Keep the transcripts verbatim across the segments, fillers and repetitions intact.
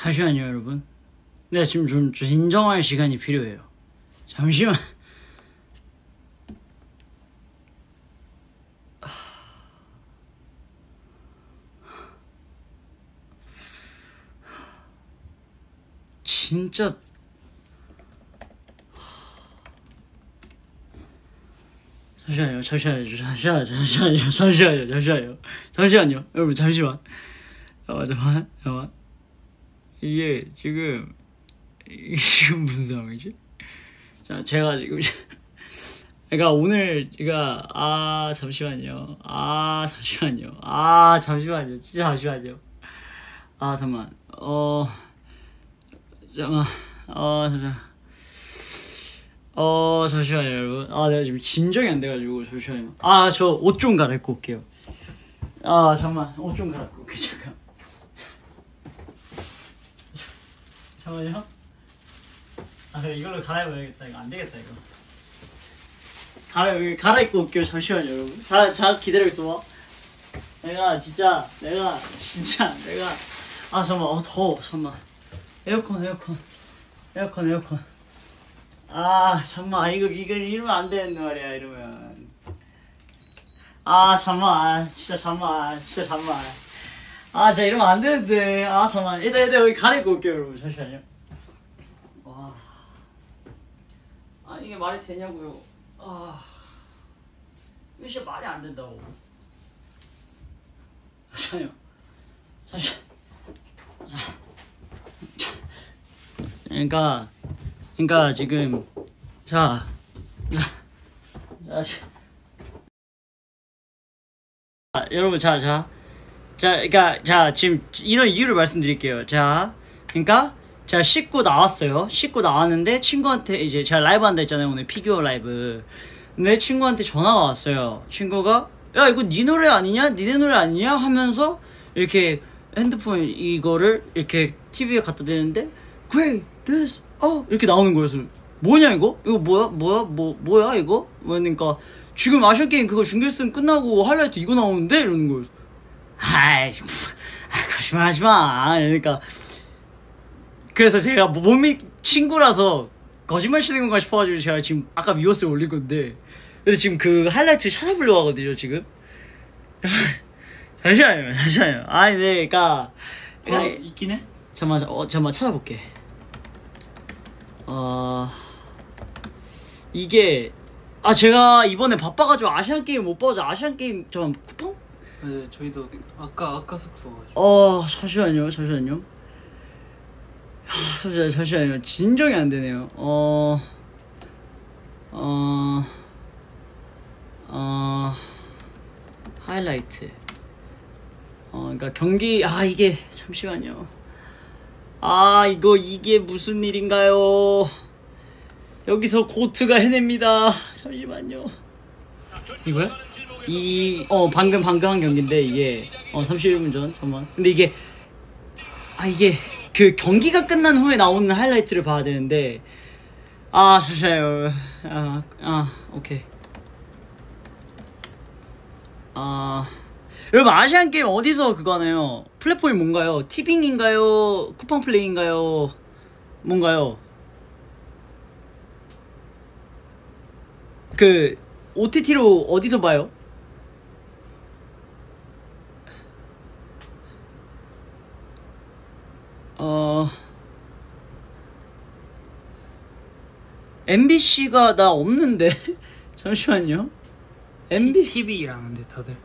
잠시만요 여러분. 네 지금 좀 진정할 시간이 필요해요. 잠시만. 진짜 잠시만요 잠시만요 잠시만요 잠시만요 잠시만요 잠시만요 잠시만요 여러분 잠시만. 잠깐만 잠깐만 잠깐만. 이게 지금 이게 지금 무슨 상황이지? 자 제가 지금 그러니까 오늘 제가 아 잠시만요 아 잠시만요 아 잠시만요 진짜 잠시만요 아 잠만 어 잠깐 어 잠깐 어 잠시만요 여러분. 아 내가 지금 진정이 안 돼가지고 잠시만요. 아 저 옷 좀 갈아입고 올게요. 아 잠만 옷 좀 갈아입고 올게요. 잠깐 잠깐만요. 아 그래 이걸로 갈아입어야겠다. 이거 안 되겠다 이거. 갈아 갈아입고 올게요. 잠시만요 여러분. 자, 자 기다리고 있어봐. 내가 진짜 내가 진짜 내가 아 잠만 어 더워 잠만. 에어컨 에어컨 에어컨 에어컨. 아 잠만 이거 이거 이러면 안 되는데 말이야 이러면. 아 잠만 진짜 잠만 진짜 잠만. 아 진짜 이러면 안 되는데. 아 잠만 일단 일단 여기 가리고 올게요 여러분. 잠시만요. 와. 아 이게 말이 되냐고요. 아 이거 진짜 말이 안 된다고. 잠시만요. 잠시. 그러니까. 그러니까 지금 자, 자, 자 여러분 자, 자, 자, 그러니까 자 지금 이런 이유를 말씀드릴게요. 자, 그러니까 제가 씻고 나왔어요. 씻고 나왔는데 친구한테 이제 제가 라이브 한다 했잖아요 오늘 피규어 라이브. 근데 친구한테 전화가 왔어요. 친구가 야 이거 네 노래 아니냐? 니네 노래 아니냐? 하면서 이렇게 핸드폰 이거를 이렇게 티비에 갖다 대는데 Great this 어 이렇게 나오는 거였어. 뭐냐 이거? 이거 뭐야? 뭐야? 뭐 뭐야 이거? 그러니까 지금 아시안게임 그거 준결승 끝나고 하이라이트 이거 나오는데 이러는 거였어. 아이 거짓말하지마. 그러니까 그래서 제가 몸이 친구라서 거짓말 치는 건가 싶어가지고 제가 지금 아까 위버스를 올린 건데 그래서 지금 그 하이라이트를 찾아보려고 하거든요 지금. 잠시만요 잠시만요. 아니 네 그니까 어? 있긴 해? 잠깐만 어 잠깐만 찾아볼게. 어 이게 아 제가 이번에 바빠가지고 아시안게임 못 봐서 아시안게임 잠깐 쿠팡? 네 저희도 아까 아까 숙소가지고. 어 잠시만요 잠시만요 잠시만요 잠시만요 진정이 안 되네요. 어 어 어 하이라이트 어 그러니까 경기 아 이게 잠시만요. 아 이거 이게 무슨 일인가요? 여기서 고트가 해냅니다. 잠시만요. 이거야? 이 어 방금 방금 한 경기인데 이게 어 삼십일 분 전 잠깐만. 근데 이게 아 이게 그 경기가 끝난 후에 나오는 하이라이트를 봐야 되는데 아 잠시만요. 아, 아 오케이. 아 여러분 아시안게임 어디서 그거 하나요? 플랫폼이 뭔가요? 티빙인가요? 쿠팡플레이인가요? 뭔가요? 그 오티티로 어디서 봐요? 어 엠비씨가 나 없는데 잠시만요. 엠비 티비라는데 다들.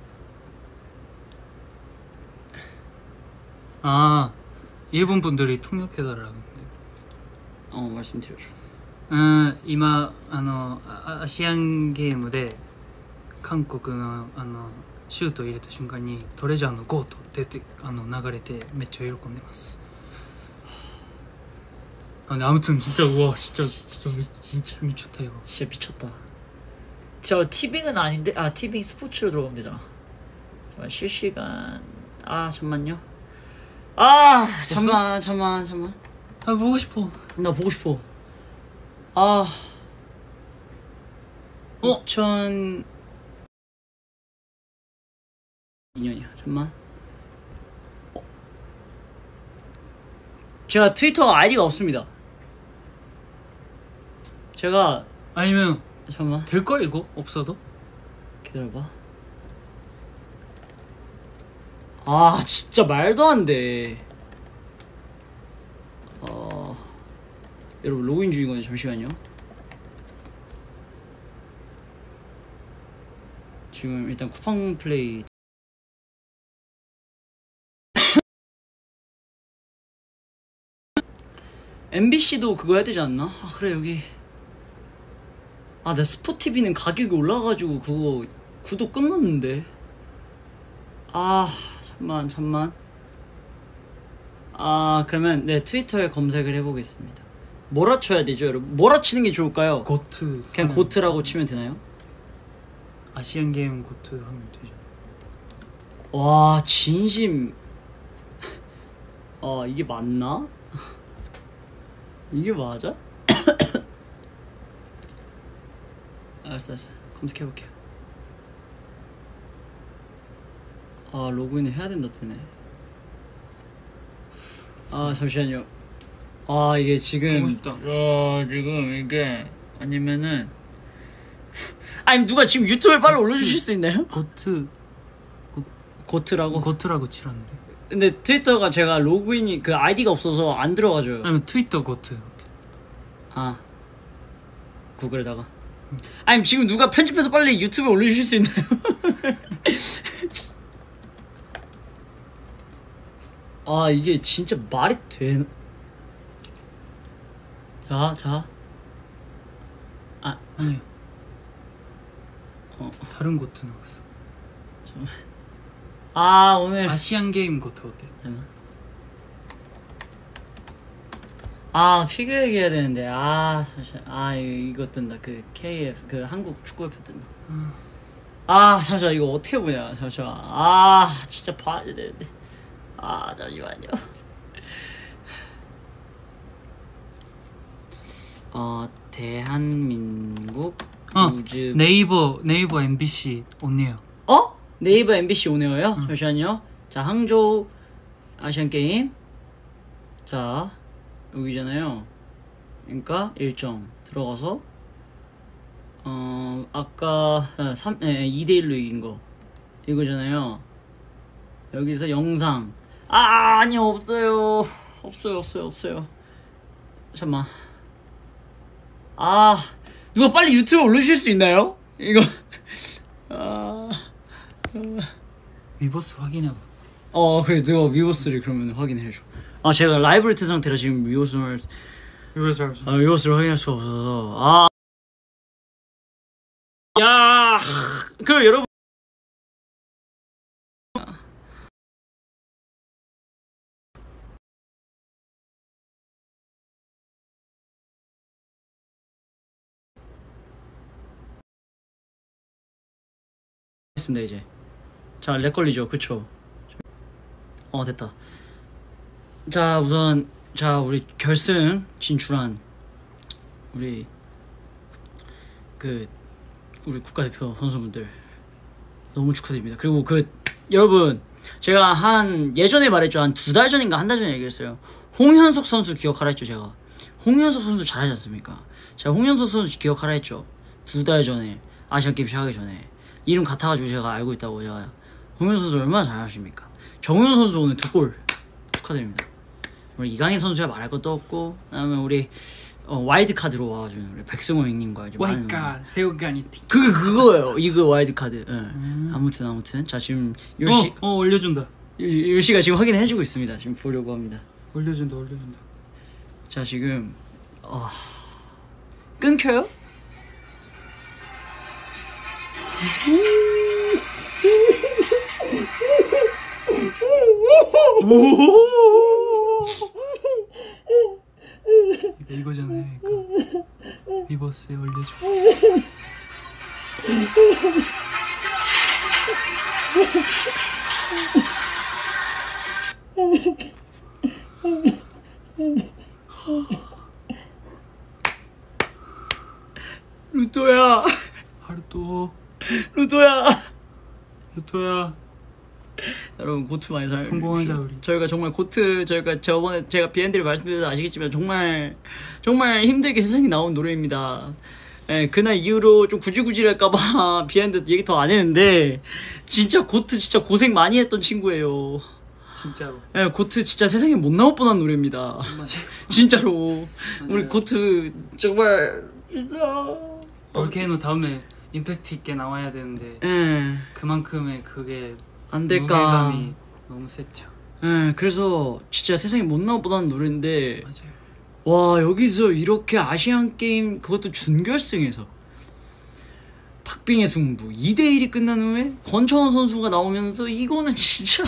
아 일본 분들이 통역해달라는데. 어 말씀드려줘. うん今あのあアシアンゲームで韓国のあのシュートを入れた瞬間にトレジャーのゴート出てあの流れてめっちゃ喜んでます。 아, 근데 아무튼 진짜 우와 진짜 진짜 미쳤, 미쳤다 이거. 진짜 미쳤다. 저 티빙은 아닌데 아 티빙 스포츠로 들어가면 되잖아. 잠깐 실시간 아 잠만요. 아 잠만 잠만 잠만. 아 보고 싶어. 나 보고 싶어. 아 어? 이천 이 년이야 잠만. 어? 제가 트위터 아이디가 없습니다. 제가 아니면 잠깐만 될걸 이거? 없어도? 기다려봐. 아 진짜 말도 안돼. 어... 여러분 로그인 중이거든요. 잠시만요. 지금 일단 쿠팡 플레이 엠비씨도 그거 해야 되지 않나? 아 그래 여기 아 내 스포티비는 가격이 올라가가지고 그거 구독 끝났는데. 아 잠만 잠만. 아 그러면 네 트위터에 검색을 해보겠습니다. 뭐라 쳐야 되죠 여러분? 뭐라 치는 게 좋을까요? 고트 그냥 고트라고 치면 되나요? 아시안 게임 고트 하면 되죠. 와 진심. 아 이게 맞나? 이게 맞아? 알았어 알았어 검색해볼게요. 아 로그인을 해야 된다 뜨네. 아 잠시만요. 아 이게 지금 아 지금 이게 아니면은 아니 누가 지금 유튜브에 빨리 올려주실 수 있나요? 고트 고트라고? 고트라고 치라는데. 근데 트위터가 제가 로그인이 그 아이디가 없어서 안 들어가줘요. 아니면 트위터 고트. 아 구글에다가 아니 지금 누가 편집해서 빨리 유튜브에 올려주실 수 있나요? 아 이게 진짜 말이 되나? 자, 자. 아, 아니 어. 다른 고트 나왔어. 잠깐만. 아 오늘 아시안 게임 고트 어때? 잠깐만. 아 피규어 얘기해야 되는데 아 잠시만. 아 이거, 이거 뜬다. 그 케이에프 그 한국 축구협회 뜬다. 음. 아 잠시만 이거 어떻게 보냐. 잠시만. 아 진짜 봐야 되는데. 아 잠시만요. 어 대한민국 어 우즈 네이버 네이버 엠비씨 온네요. 어? 네이버 엠비씨 오네요요? 응. 잠시만요. 자 항저우 아시안 게임. 자 여기잖아요. 그러니까 일정 들어가서 어 아까 삼, 예, 이 대 일로 이긴 거 이거잖아요. 여기서 영상 아 아니 없어요. 없어요 없어요 없어요. 잠만. 아 누가 빨리 유튜브에 올려주실 수 있나요? 이거 아 위버스 확인해봐. 어 그래 내가 위버스를 그러면 확인해줘. 아 제가 라이브를 튼 상태라 지금 위버스를 위버스 아 위버스를 확인할 수가 없어서 아 야 그 여러분 했습니다 이제. 자 렉 걸리죠 그쵸? 어 됐다. 자 우선 자 우리 결승 진출한 우리 그 우리 국가대표 선수분들 너무 축하드립니다. 그리고 그 여러분 제가 한 예전에 말했죠. 한 두 달 전인가 한 달 전에 얘기했어요. 홍현석 선수 기억하라 했죠. 제가 홍현석 선수 잘하지 않습니까? 제가 홍현석 선수 기억하라 했죠. 두 달 전에 아시안게임 시작하기 전에 이름 같아가지고 제가 알고 있다고. 제가 홍현석 선수 얼마나 잘하십니까? 정우현 선수 오늘 두 골 축하드립니다. 우리 이강인 선수야 말할 것도 없고 그다음에 우리 어, 와일드 카드로 와가지고 우리 백승호 형님과 이제 와이카 세우가니 그거 그거예요. 이거 와일드 카드. 예. 음. 아무튼 아무튼 자 지금 요시 어, 어 올려준다. 요시가 지금 확인해주고 있습니다. 지금 보려고 합니다. 올려준다 올려준다. 자 지금 어... 끊겨요? 이거잖아요. 이거. 위버스에 올려줘. 루토야 하루토 루토야 루토야 여러분 고트 많이 사랑해 성공하자, 주십시오. 우리. 저희가 정말 고트 저희가 저번에 제가 비엔디를 말씀드려서 아시겠지만 정말 정말 힘들게 세상에 나온 노래입니다. 예, 그날 이후로 좀 구질구질할까봐 비하인드 얘기 더 안 했는데 진짜 고트 진짜 고생 많이 했던 친구예요. 진짜로. 예, 고트 진짜 세상에 못 나올 뻔한 노래입니다. 맞아요. 진짜로 맞아요. 우리 고트 정말 진짜 볼케이노 다음에 임팩트 있게 나와야 되는데 예, 그만큼의 그게 안 될까. 무게감이 너무 셌죠. 예, 그래서 진짜 세상에 못 나올 뻔한 노래인데 맞아요. 와 여기서 이렇게 아시안 게임 그것도 준결승에서 박빙의 승부 이 대 일이 끝난 후에 권창훈 선수가 나오면서 이거는 진짜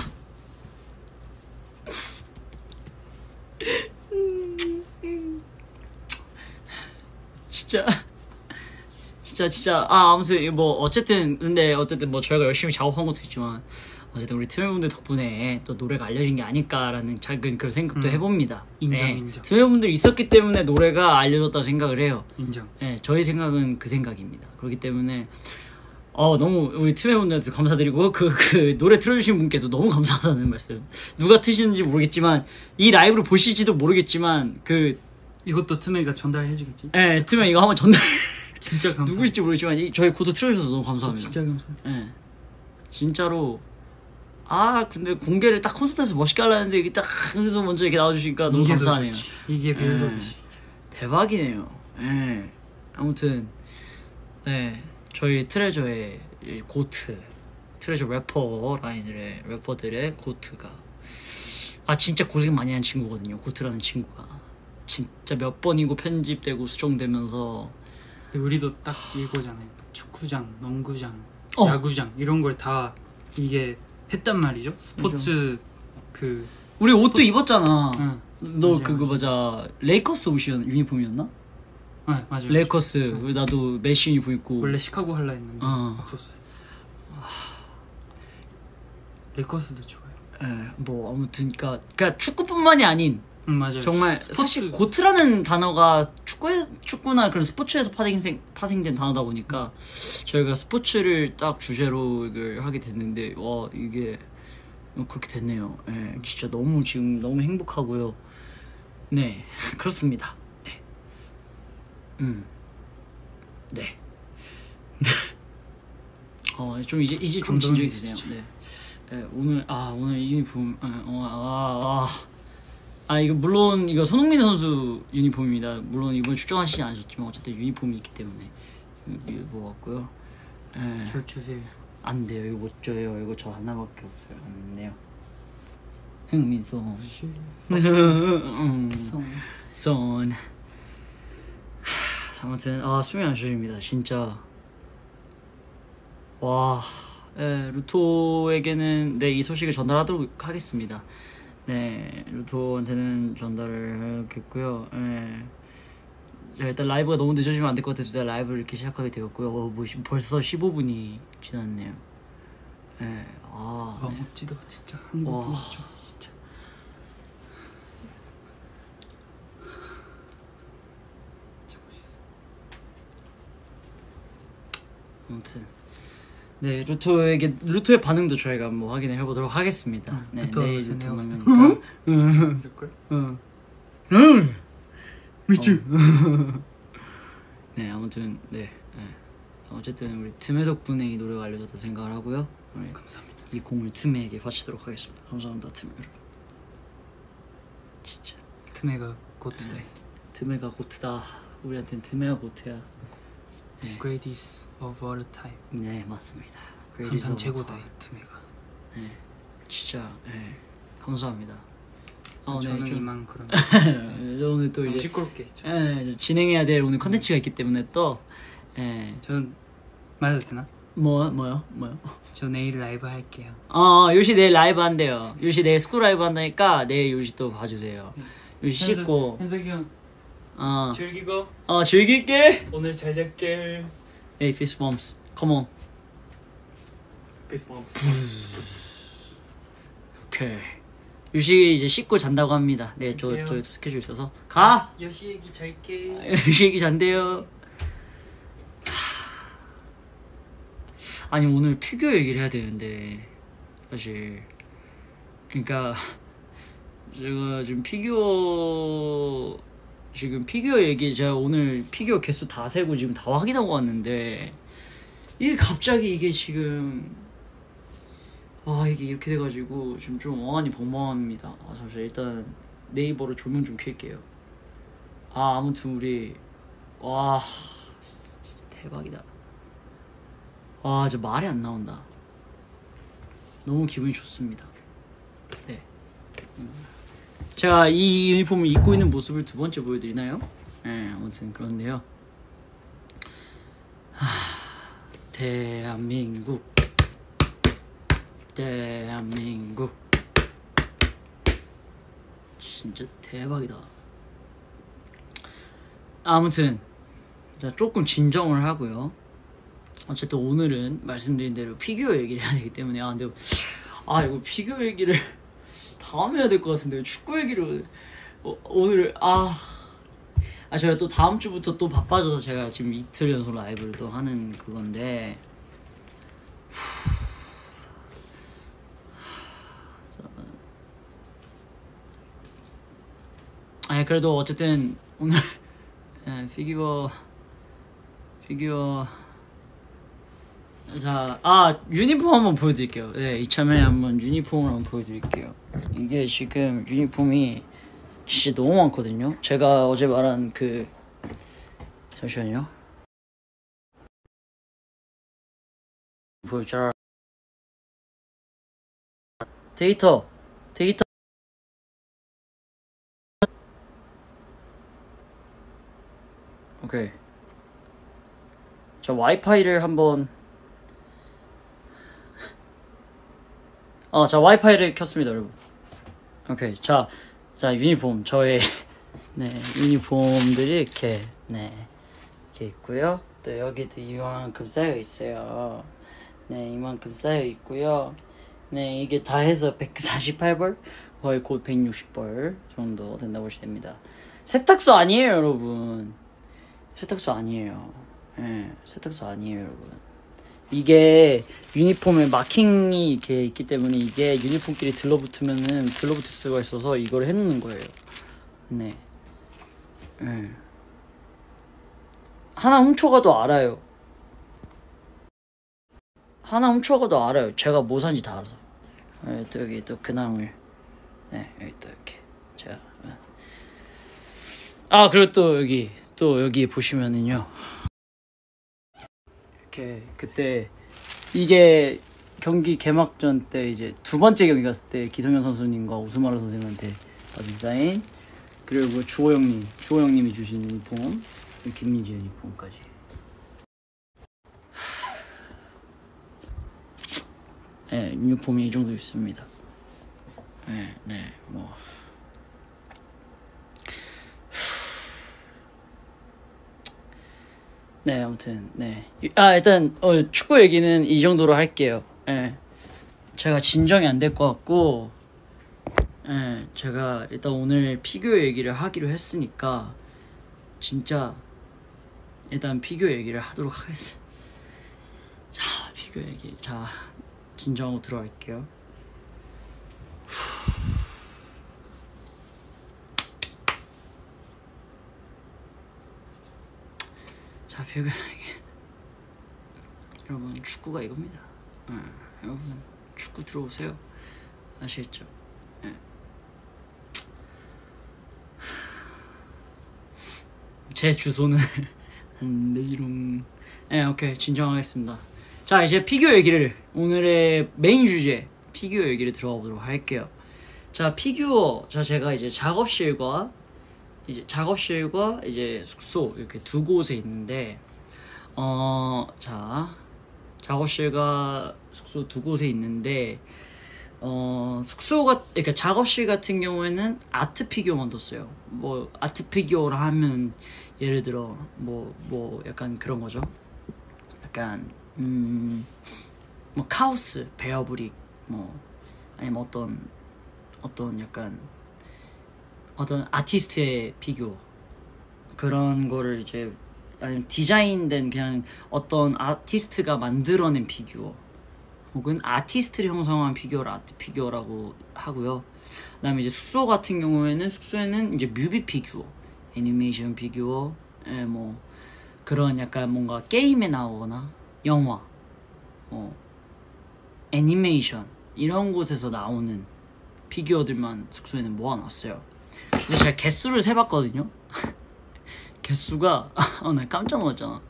진짜 진짜 진짜 아 아무튼 뭐 어쨌든 근데 어쨌든 뭐 저희가 열심히 작업한 것도 있지만 어쨌든 우리 트메분들 덕분에 또 노래가 알려진 게 아닐까라는 작은 그런 생각도 음. 해봅니다. 인정, 네. 인정. 트메분들 있었기 때문에 노래가 알려졌다 생각을 해요. 인정. 네, 저희 생각은 그 생각입니다. 그렇기 때문에 어 너무 우리 트메분들한테 감사드리고 그, 그 노래 틀어주신 분께도 너무 감사하다는 말씀. 누가 트시는지 모르겠지만 이 라이브를 보실지도 모르겠지만 그 이것도 트메가 전달해주겠지? 예, 트메 이거 한번 전달 진짜 감사. 누구일지 모르겠지만 이, 저희 코드 틀어주셔서 너무 감사합니다. 진짜 감사. 예, 진짜로 아 근데 공개를 딱 콘서트에서 멋있게 하려는데 이게 딱 여기서 먼저 이렇게 나와주시니까 너무 이게 더 감사하네요. 좋지. 이게 빌드업이지. 대박이네요. 예. 아무튼 네 저희 트레저의 이 고트 트레저 래퍼 라인의 래퍼들의 고트가 아 진짜 고생 많이 한 친구거든요. 고트라는 친구가 진짜 몇 번이고 편집되고 수정되면서 근데 우리도 딱 이거잖아요. 축구장, 농구장, 어. 야구장 이런 걸 다 이게 했단 말이죠. 스포츠 그 우리 옷도 입었잖아. 응. 너 맞아요, 그거 맞아 레이커스 옷이었 유니폼이었나? 네, 맞아요. 레이커스 응. 나도 메시 유니폼 입고 원래 시카고 할라 했는데 어. 없었어요. 레이커스도 좋아요. 예, 뭐 아무튼 그러니까, 그러니까 축구뿐만이 아닌 응, 맞아요. 정말 스포츠 사실 고트라는 단어가 축구에 축구나 그런 스포츠에서 파생된 파생된 단어다 보니까 저희가 스포츠를 딱 주제로 이걸 하게 됐는데 와 이게 그렇게 됐네요. 예, 진짜 너무 지금 너무 행복하고요. 네 그렇습니다. 네. 음. 네. 어 좀 이제 이제 좀 진정이 되네요. 네. 네, 오늘 아 오늘 이 유니폼 아, 어, 아, 아, 아 이거 물론 이거 손흥민 선수 유니폼입니다. 물론 이번 출전하시지 않으셨지만 어쨌든 유니폼이 있기 때문에 이거 뭐 같고요. 예, 저 주세요. 안 돼요. 이거 못 줘요. 이거 저 하나밖에 없어요. 안 돼요. 흥민 송. 음, 송. 손. 자, 아무튼 아 숨이 안 쉬어집니다. 진짜. 와. 예, 루토에게는 네, 이 소식을 전달하도록 하겠습니다. 네, 루토한테는 전달을 하겠고요. 예. 자, 일단 라이브가 너무 늦어지면 안 될 것 같아서 내가 라이브를 이렇게 시작하게 되었고요. 어, 뭐 시- 벌써 십오 분이 지났네요. 예, 아, 와 네. 멋지다 진짜. 한국 와. 멋져 진짜. 진짜 멋있어. 아무튼 네, 루토에게 루토의 반응도 저희가 뭐 확인해 보도록 하겠습니다. 응, 네, 루토가 내일 무슨 루토 내가 만나니까. 이럴 걸? 응. 응. 미치. 네, 아무튼 네, 네. 어쨌든 우리 틈의 덕분에 이 노래가 알려졌다 생각을 하고요. 우리 감사합니다. 이 공을 틈에게 바치도록 하겠습니다. 감사합니다, 틈 여러분. 진짜 트메가 고트다. 네. 틈에가 고트다. 우리한테는 틈에가 고트야. 네, Greatest of all time. 네 맞습니다. 항상 최고다 이 트메가. 네, 진짜 네, 감사합니다. 아, 저는 좀- 이만 그런. 저 오늘 또 이제 시끄럽게 했죠. 예, 진행해야 될 오늘 컨텐츠가 있기 때문에 또 예, 전 말해도 되나? 뭐 뭐요? 뭐요? 저 내일 라이브 할게요. 어, 요시 내일 라이브 한대요. 요시 내일 스쿨 라이브 한다니까 내일 요시 또 봐주세요. 요시 씻고 현석이 형 어, 즐기고 어 즐길게. 오늘 잘 잘게. Hey, fist bumps, come on. 비스범스. 오케이. 요시 이제 씻고 잔다고 합니다. 네, 저 잘게요. 저 스케줄 있어서 가. 여시 얘기 잘게. 요시 얘기 잔대요. 아니 오늘 피규어 얘기를 해야 되는데 사실. 그러니까 제가 지금 피규어 지금 피규어 얘기 제가 오늘 피규어 개수 다 세고 지금 다 확인하고 왔는데 이게 갑자기 이게 지금 와 이게 이렇게 돼가지고 지금 좀 어안이 벙벙합니다. 아, 잠시만 일단 네이버로 조명 좀 켤게요. 아 아무튼 우리 와 진짜 대박이다. 와 저 말이 안 나온다. 너무 기분이 좋습니다. 네. 음. 제가 이 유니폼을 입고 있는 모습을 두 번째 보여드리나요? 네, 아무튼 그런데요. 하, 대한민국, 대한민국, 진짜 대박이다. 아무튼 자 조금 진정을 하고요. 어쨌든 오늘은 말씀드린 대로 피규어 얘기를 해야 되기 때문에 아 근데 아 이거 피규어 얘기를 다음에 해야 될 것 같은데 축구 얘기를 어, 오늘 아, 아 제가 또 다음 주부터 또 바빠져서 제가 지금 이틀 연속 라이브를 또 하는 그건데 아니 그래도 어쨌든 오늘 네, 피규어 피규어 자, 아 유니폼 한번 보여드릴게요. 네, 이참에 한번 유니폼을 한번 보여드릴게요. 이게 지금 유니폼이 진짜 너무 많거든요. 제가 어제 말한 그 잠시만요. 보여줘. 데이터, 데이터. 오케이. 자 와이파이를 한번. 어, 자 와이파이를 켰습니다, 여러분. 오케이, 자, 자 유니폼 저의 네 유니폼들이 이렇게 네 이렇게 있고요. 또 여기도 이만큼 쌓여 있어요. 네, 이만큼 쌓여 있고요. 네, 이게 다 해서 백사십팔 벌, 거의 곧 백육십 벌 정도 된다고 보시면 됩니다. 세탁소 아니에요, 여러분. 세탁소 아니에요. 예, 네, 세탁소 아니에요, 여러분. 이게 유니폼에 마킹이 이렇게 있기 때문에 이게 유니폼끼리 들러붙으면은 들러붙을 수가 있어서 이걸 해놓는 거예요. 네. 네. 하나 훔쳐가도 알아요. 하나 훔쳐가도 알아요. 제가 뭐 산지 다 알아서. 네, 또 여기 또 근황을. 네, 여기 또 이렇게 제가. 아 그리고 또 여기 또 여기 보시면은요. 이렇게 그때 이게 경기 개막전 때 이제 두 번째 경기 갔을 때 기성현 선수님과 오스마르 선생님한테 받은 사인, 그리고 주호 형님, 주호 형님이 주신 유니폼, 김민지 유니폼까지. 네, 유니폼이 이 정도 있습니다. 네, 네, 뭐. 네, 아무튼 네. 아 일단 어, 축구 얘기는 이 정도로 할게요. 예, 제가 진정이 안 될 것 같고, 예, 제가 일단 오늘 피규어 얘기를 하기로 했으니까 진짜 일단 피규어 얘기를 하도록 하겠습니다. 자, 피규어 얘기. 자, 진정하고 들어갈게요. 자, 피규어 얘기. 여러분, 축구가 이겁니다. 네, 여러분, 축구 들어오세요. 아시겠죠? 네. 제 주소는 안 되지롱. 네, 오케이, 진정하겠습니다. 자, 이제 피규어 얘기를, 오늘의 메인 주제 피규어 얘기를 들어가 보도록 할게요. 자, 피규어, 자 제가 이제 작업실과 이제 작업실과 이제 숙소 이렇게 두 곳에 있는데, 어, 자 작업실과 숙소 두 곳에 있는데, 어, 숙소가, 그러니까 작업실 같은 경우에는 아트 피규어만 뒀어요. 뭐 아트 피규어라 하면 예를 들어 뭐뭐 뭐 약간 그런 거죠. 약간 음, 뭐 카우스, 베어브릭, 뭐 아니면 어떤 어떤 약간 어떤 아티스트의 피규어, 그런 거를 이제, 아니면 디자인된 그냥 어떤 아티스트가 만들어낸 피규어, 어, 혹은 아티스트를 형성한 피규어를 아트 피규어라고 하고요. 그다음에 이제 숙소 같은 경우에는 숙소에는 이제 뮤비 피규어, 애니메이션 피규어, 예, 뭐 그런 약간 뭔가 게임에 나오거나 영화, 뭐 애니메이션 이런 곳에서 나오는 피규어들만 숙소에는 모아놨어요. 근데 제가 개수를 세봤거든요. 개수가 어, 나 깜짝 놀랐잖아.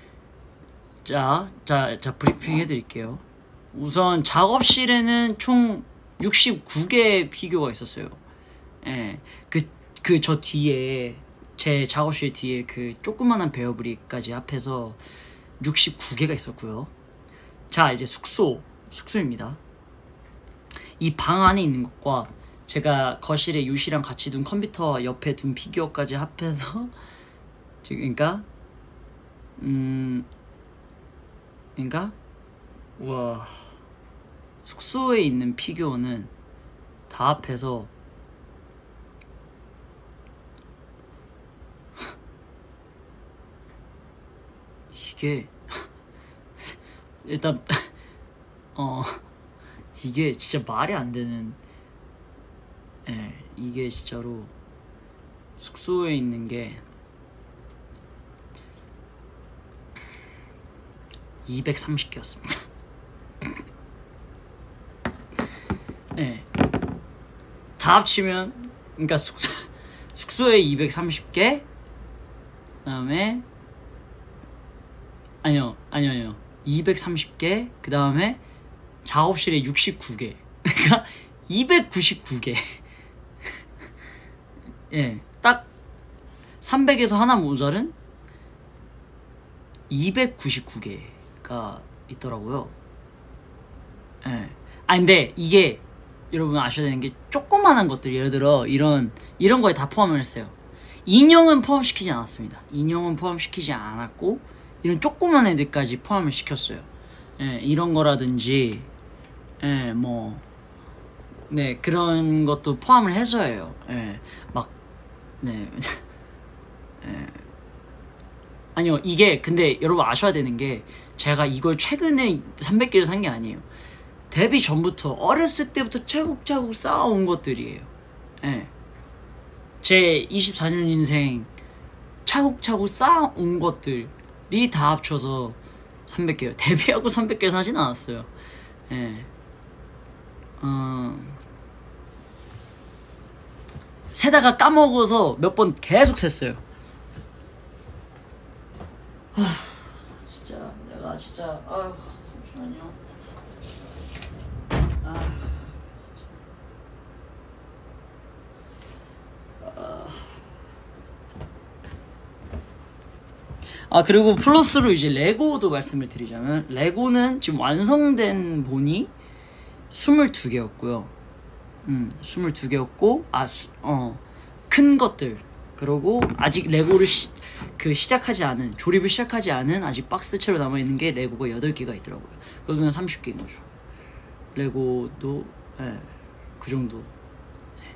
자, 자, 자 브리핑 해드릴게요. 우선 작업실에는 총 육십구 개의 피규어가 있었어요. 예, 그, 그 저 뒤에 제 작업실 뒤에 그 조그만한 베어브릭까지 합해서 육십구 개가 있었고요. 자, 이제 숙소, 숙소입니다. 이 방 안에 있는 것과 제가 거실에 유시랑 같이 둔 컴퓨터 옆에 둔 피규어까지 합해서 지금 그러니까 음 그러니까 와 숙소에 있는 피규어는 다 합해서 이게 일단 어 이게 진짜 말이 안 되는, 예, 이게 진짜로 숙소에 있는 게 이백삼십 개였습니다. 예, 다 합치면 그러니까 숙소 숙소에 이백삼십 개, 그다음에 아니요 아니요 아니요 이백삼십 개, 그 다음에 작업실에 육십구 개, 그러니까 이백구십구 개. 예, 딱 삼백에서 하나 모자른 이백구십구 개가 있더라고요. 예. 아 근데 이게 여러분 아셔야 되는 게 조그만한 것들, 예를 들어 이런 이런 거에 다 포함을 했어요. 인형은 포함시키지 않았습니다. 인형은 포함시키지 않았고 이런 조그만 애들까지 포함을 시켰어요. 예, 이런 거라든지, 예, 뭐, 네, 그런 것도 포함을 해서예요. 예, 막, 네, 예. 아니요, 이게, 근데 여러분 아셔야 되는 게, 제가 이걸 최근에 삼백 개를 산 게 아니에요. 데뷔 전부터, 어렸을 때부터 차곡차곡 쌓아온 것들이에요. 예. 제 이십사 년 인생, 차곡차곡 쌓아온 것들이 다 합쳐서 삼백 개요. 데뷔하고 삼백 개 사진 않았어요. 예. 어... 세다가 까먹어서 몇 번 계속 셌어요. 하... 진짜 내가 진짜 아휴 잠시만요. 아... 아... 아 그리고 플러스로 이제 레고도 말씀을 드리자면, 레고는 지금 완성된 본이 스물두 개였고요. 음, 스물두 개였고, 아, 어, 큰 것들. 그리고 아직 레고를 시, 그 시작하지 않은, 조립을 시작하지 않은 아직 박스채로 남아있는 게 레고가 여덟 개가 있더라고요. 그러면 삼십 개인 거죠. 레고도, 예, 그 정도. 네.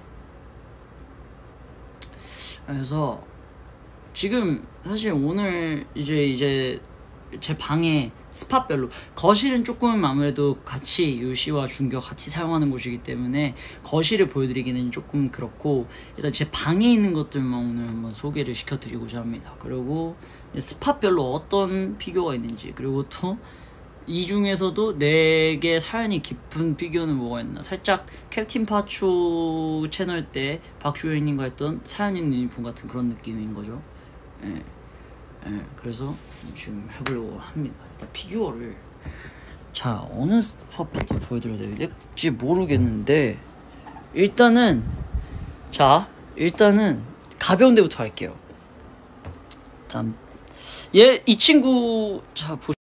그래서, 지금 사실 오늘 이제 이제 제 방에 스팟별로, 거실은 조금 아무래도 같이 유시와 준규가 같이 사용하는 곳이기 때문에 거실을 보여드리기는 조금 그렇고, 일단 제 방에 있는 것들만 오늘 한번 소개를 시켜드리고자 합니다. 그리고 스팟별로 어떤 피규어가 있는지, 그리고 또 이 중에서도 내게 사연이 깊은 피규어는 뭐가 있나, 살짝 캡틴 파초 채널 때 박주현님과 했던 사연 있는 유니폼 같은 그런 느낌인 거죠. 예, 예, 그래서 지금 해보려고 합니다. 일단 피규어를, 자, 어느 스팟부터 보여드려야 될지 모르겠는데, 일단은, 자, 일단은 가벼운 데부터 할게요. 다음, 얘, 이 친구, 자, 보,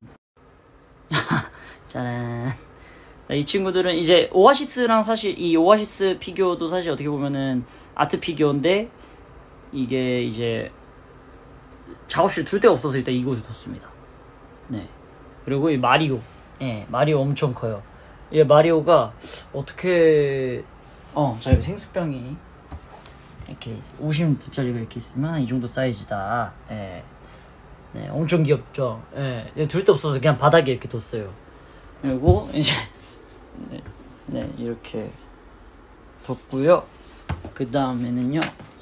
짜란. 자, 이 친구들은 이제 오아시스랑, 사실 이 오아시스 피규어도 사실 어떻게 보면은 아트 피규어인데, 이게 이제 작업실 둘 데가 없어서 일단 이곳에 뒀습니다. 네. 그리고 이 마리오. 예, 마리오 엄청 커요. 얘 마리오가 어떻게, 어, 자, 여기 생수병이 이렇게 오십 미터짜리가 이렇게 있으면 이 정도 사이즈다. 예. 네, 엄청 귀엽죠. 예. 둘 데 없어서 그냥 바닥에 이렇게 뒀어요. 그리고 이제 네, 네 이렇게 뒀고요. 그 다음에는요,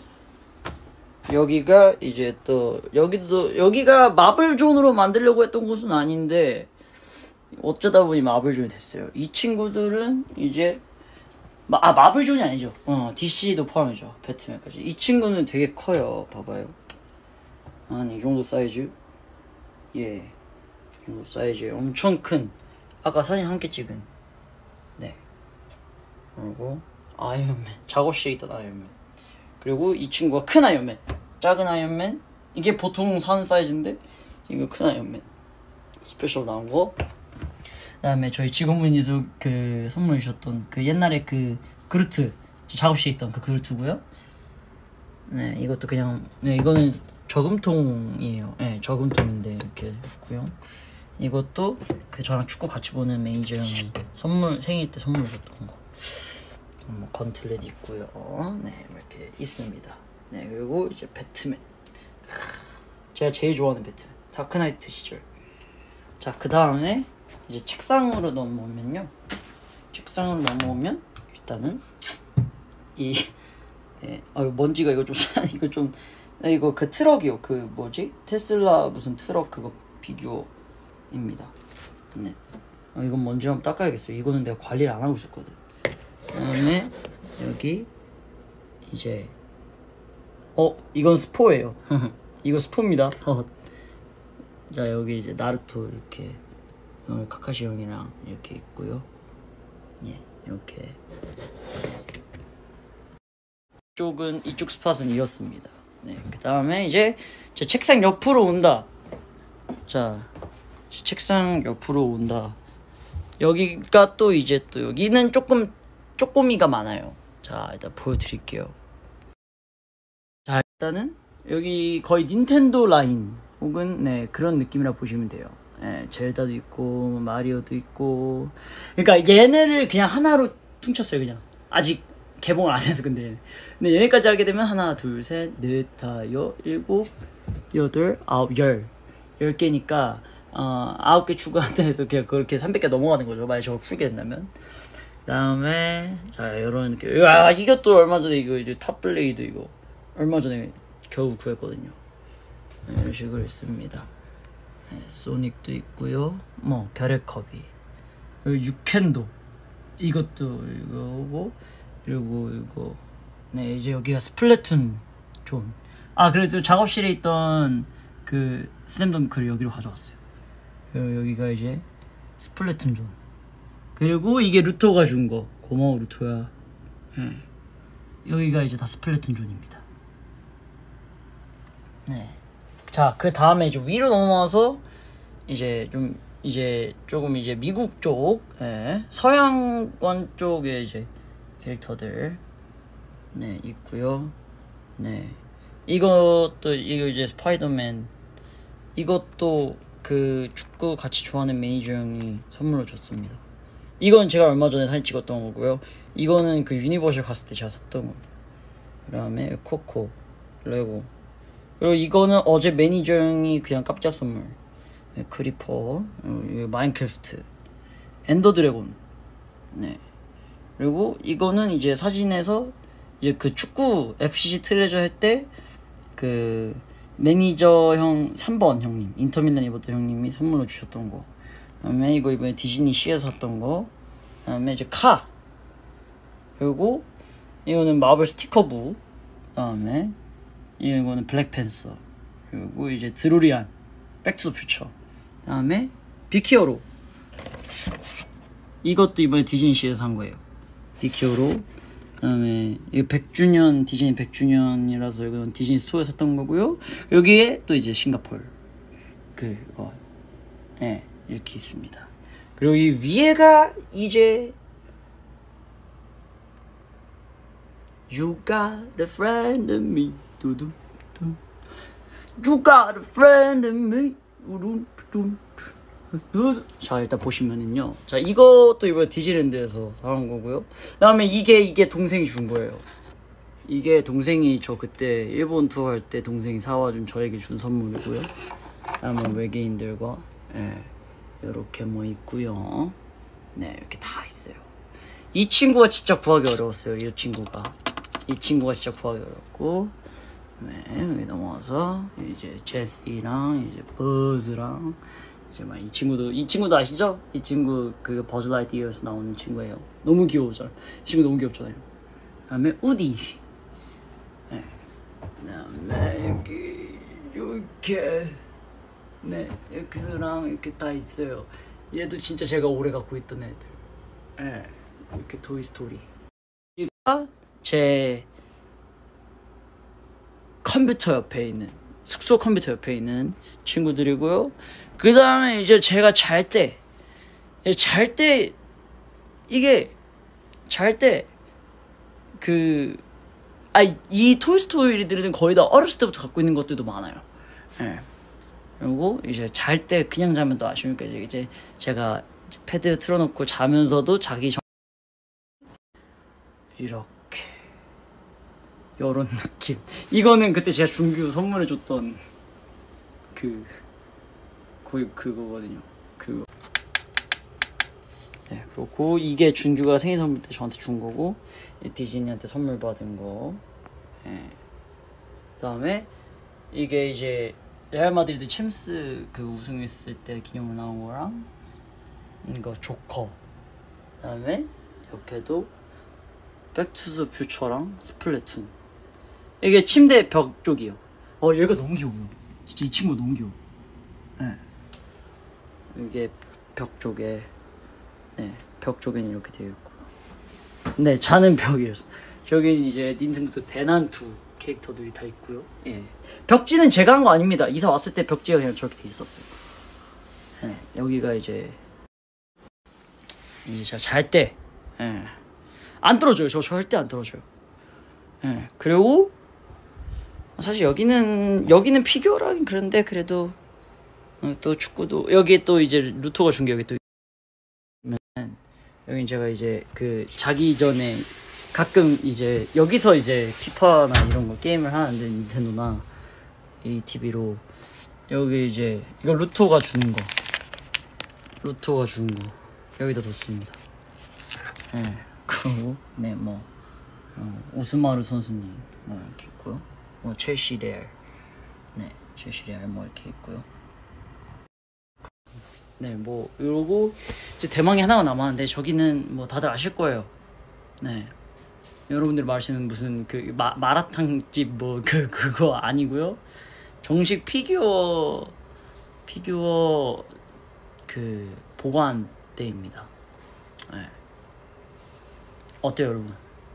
여기가 이제 또 여기도 여기가 마블존으로 만들려고 했던 곳은 아닌데 어쩌다 보니 마블존이 됐어요. 이 친구들은 이제 마, 아 마블존이 아니죠. 어 디씨도 포함이죠. 배트맨까지. 이 친구는 되게 커요. 봐봐요. 한 이 정도 사이즈. 예, 이 정도 사이즈. 엄청 큰. 아까 사진 함께 찍은. 네. 그리고 아이언맨. 작업실에 있던 아이언맨. 그리고 이 친구가 큰 아이언맨. 작은 아이언맨. 이게 보통 사는 사이즈인데 이거 큰 아이언맨. 스페셜 나온 거. 그다음에 저희 직원분이도 그 선물 주셨던 그 옛날에 그 그루트 작업실에 있던 그 그루트고요. 네, 이것도 그냥 네, 이거는 저금통이에요. 네, 저금통인데 이렇게 있고요. 이것도 그 저랑 축구 같이 보는 매니저 형이 선물 생일 때 선물 줬던 거. 뭐 건틀렛 있고요. 네, 이렇게 있습니다. 네, 그리고 이제 배트맨. 제가 제일 좋아하는 배트맨. 다크나이트 시절. 자, 그 다음에 이제 책상으로 넘어오면요. 책상으로 넘어오면 일단은 이 네, 아 먼지가 이거 좀 이거 좀 이거 그 트럭이요. 그 뭐지? 테슬라 무슨 트럭 그거 비교입니다. 네. 아, 이건 먼지 한번 닦아야겠어요. 이거는 내가 관리를 안 하고 있었거든. 그다음에 여기 이제 어 이건 스포예요. 이거 스포입니다. 어. 자, 여기 이제 나루토 이렇게 어, 카카시 형이랑 이렇게 있고요. 예, 이렇게 이쪽은 이쪽 스팟은 이렇습니다. 네, 그 다음에 이제 제 책상 옆으로 온다. 자, 책상 옆으로 온다. 여기가 또 이제 또 여기는 조금 쪼꼬미가 많아요. 자, 일단 보여드릴게요. 자, 일단은 여기 거의 닌텐도 라인 혹은 네 그런 느낌이라 보시면 돼요. 예, 젤다도 있고 마리오도 있고. 그러니까 얘네를 그냥 하나로 퉁쳤어요. 그냥 아직 개봉을 안 해서. 근데 근데 얘네까지 하게 되면 하나 둘셋넷 다여 일곱 여덟 아홉 열 열 개니까 어 아홉 개 추가한다 해서 그냥 그렇게 삼백 개 넘어가는 거죠. 만약 저걸 풀게 된다면. 그다음에 자 이런 이렇게 야 이것도 얼마 전에 이거 이제 탑블레이드 이거 얼마 전에 겨우 구했거든요. 네, 이런 식으로 있습니다. 네, 소닉도 있고요. 뭐 별의 컵이 여기 유캔도 이것도 이거고 그리고 이거 네 이제 여기가 스플래툰 존. 아 그래도 작업실에 있던 그 슬램덩크를 여기로 가져왔어요. 그리고 여기가 이제 스플래툰 존. 그리고 이게 루토가 준 거. 고마워 루토야. 네. 여기가 이제 다 스플래툰 존입니다. 네. 자, 그 다음에 이제 위로 넘어와서 이제 좀 이제 조금 이제 미국 쪽, 예, 서양권 쪽의 이제 캐릭터들 네 있고요. 네, 이것도 이거 이제 스파이더맨. 이것도 그 축구 같이 좋아하는 매니저 형이 선물로 줬습니다. 이건 제가 얼마 전에 사진 찍었던 거고요. 이거는 그 유니버셜 갔을 때 제가 샀던 겁니다. 그 다음에 코코, 레고. 그리고 이거는 어제 매니저 형이 그냥 깜짝 선물. 네, 크리퍼, 어, 마인크래프트, 엔더 드래곤. 네. 그리고 이거는 이제 사진에서 이제 그 축구 에프씨씨 트레저 할 때 그 매니저 형 삼 번 형님, 인터밀란 입었던 형님이 선물로 주셨던 거. 그다음에 이거 이번에 디즈니 씨에서 샀던 거. 그다음에 이제 카. 그리고 이거는 마블 스티커북. 그다음에 이거는 블랙팬서. 그리고 이제 드로리안, 백투더 퓨처. 그다음에 빅히어로. 이것도 이번에 디즈니 씨에서 산 거예요. 빅히어로. 그다음에 이거 백 주년 디즈니 백 주년이라서 이건 디즈니 스토어에 샀던 거고요. 여기에 또 이제 싱가포르 그거 네, 이렇게 있습니다. 그리고 이 위에가 이제 You got a friend in me. 두두 두. You got a friend in me. 우룬 두둔. 자, 일단 보시면은요. 자, 이것도 이번에 디즈니랜드에서 사온 거고요. 그 다음에 이게, 이게 동생이 준 거예요. 이게 동생이 저 그때 일본 투어 할 때 동생이 사와준 저에게 준 선물이고요. 그다음에 외계인들과, 예, 이렇게 뭐 있고요. 네, 이렇게 다 있어요. 이 친구가 진짜 구하기 어려웠어요. 이 친구가 이 친구가 진짜 구하기 어렵고, 네, 여기 넘어와서 이제 제시랑 이제 버즈랑 이제 막 이 친구도 이 친구도 아시죠? 이 친구 그 버즈 라이트이어에서 나오는 친구예요. 너무 귀여우잖아요. 이 친구 너무 귀엽잖아요. 그다음에 우디. 네. 그다음에 여기 이렇게 네 엑스랑 이렇게 다 있어요. 얘도 진짜 제가 오래 갖고 있던 애들. 네. 이렇게 토이스토리. 이거 제 컴퓨터 옆에 있는 숙소 컴퓨터 옆에 있는 친구들이고요. 그 다음에 이제 제가 잘 때 잘 때 이게 잘 때 그 아 이 토이스토리들은 거의 다 어렸을 때부터 갖고 있는 것들도 많아요. 예. 그리고 이제 잘 때 그냥 자면 또 아쉬우니까 이제 제가 패드 틀어놓고 자면서도 자기 전 이렇게 요런 느낌. 이거는 그때 제가 준규 선물해줬던 그 거의 그거거든요. 그거. 네, 그렇고 이게 준규가 생일 선물 때 저한테 준 거고, 디즈니한테 선물 받은 거. 네. 그다음에 이게 이제 레알 마드리드 챔스 그 우승했을 때 기념으로 나온 거랑 이거 조커. 그다음에 옆에도 백투더 퓨처랑 스플래툰. 이게 침대 벽 쪽이요. 어 얘가 너무 귀여워요. 진짜 이 친구가 너무 귀여워. 네. 이게 벽 쪽에 네, 벽 쪽에는 이렇게 되어 있고. 네, 자는 벽이에요. 저기는 이제 닌텐도 대난투 캐릭터들이 다 있고요. 예. 벽지는 제가 한 거 아닙니다. 이사 왔을 때 벽지가 그냥 저렇게 돼 있었어요. 네, 여기가 이제 이제 제가 잘 때 예. 안 떨어져요. 저 절대 안 떨어져요. 예. 그리고 사실 여기는 여기는 피규어라긴 그런데 그래도 어, 또 축구도 여기 또 이제 루토가 준 게 여기 또 여기 제가 이제 그 자기 전에 가끔 이제 여기서 이제 피파나 이런 거 게임을 하는데 닌텐도나 이 티비로 여기 이제 이거 루토가 주는 거 루토가 준 거 여기다 뒀습니다. 네. 그리고 네뭐 어, 우스마르 선수님 뭐 이렇게 있고요. 뭐 첼시 레알 네 첼시 레알 뭐 이렇게 있고요. 네, 뭐 이러고 이제 대망이 하나가 남았는데 저기는 뭐 다들 아실 거예요. 네, 여러분들이 말하시는 무슨 그 마, 마라탕집 뭐 그 그거 아니고요. 정식 피규어 피규어 그 보관대입니다. 네. 어때요, 여러분?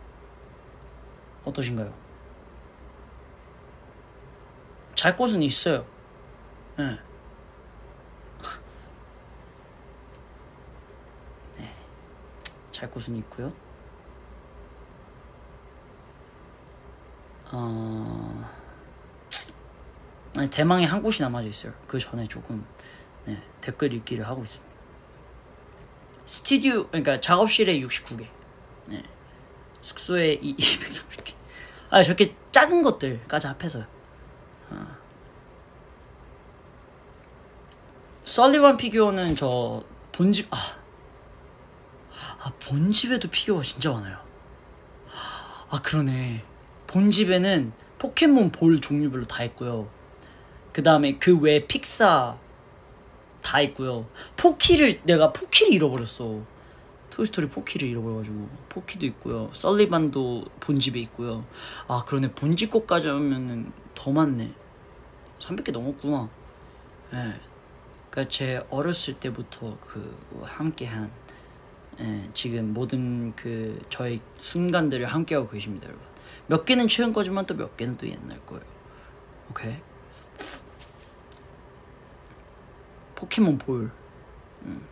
어떠신가요? 잘 곳은 있어요. 네. 잘 곳은 있고요. 어... 아니, 대망에 한 곳이 남아져 있어요. 그 전에 조금 네, 댓글 읽기를 하고 있습니다. 스튜디오 그러니까 작업실에 육십구 개, 네. 숙소에 이백삼십 개. 아 저렇게 작은 것들까지 합해서요. 어. 설리반 피규어는 저 본집 아. 아 본집에도 피규어가 진짜 많아요. 아 그러네. 본집에는 포켓몬 볼 종류별로 다 있고요. 그 다음에 그 외에 픽사 다 있고요. 포키를 내가 포키를 잃어버렸어. 토이스토리 포키를 잃어버려가지고 포키도 있고요. 설리반도 본집에 있고요. 아 그러네. 본집 것까지 하면은 더 많네. 삼백 개 넘었구나. 예. 네. 그러니까 제 어렸을 때부터 그 함께한 예, 지금 모든 그 저의 순간들을 함께하고 계십니다, 여러분. 몇 개는 최근 거지만 또 몇 개는 또 옛날 거예요. 오케이. 포켓몬 볼. 음.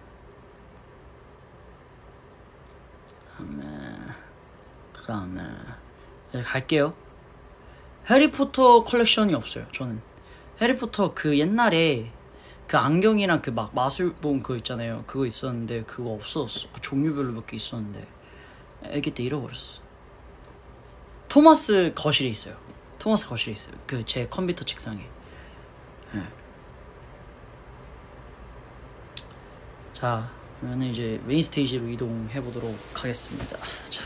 그다음에 그다음에 이제 갈게요. 해리포터 컬렉션이 없어요. 저는 해리포터 그 옛날에 그 안경이랑 그 막 마술봉 그거 있잖아요. 그거 있었는데 그거 없어졌어. 그 종류별로 몇 개 있었는데 애기 때 잃어버렸어. 토마스 거실에 있어요. 토마스 거실에 있어요. 그 제 컴퓨터 책상에. 네. 자 그러면 이제 메인 스테이지로 이동해 보도록 하겠습니다. 자,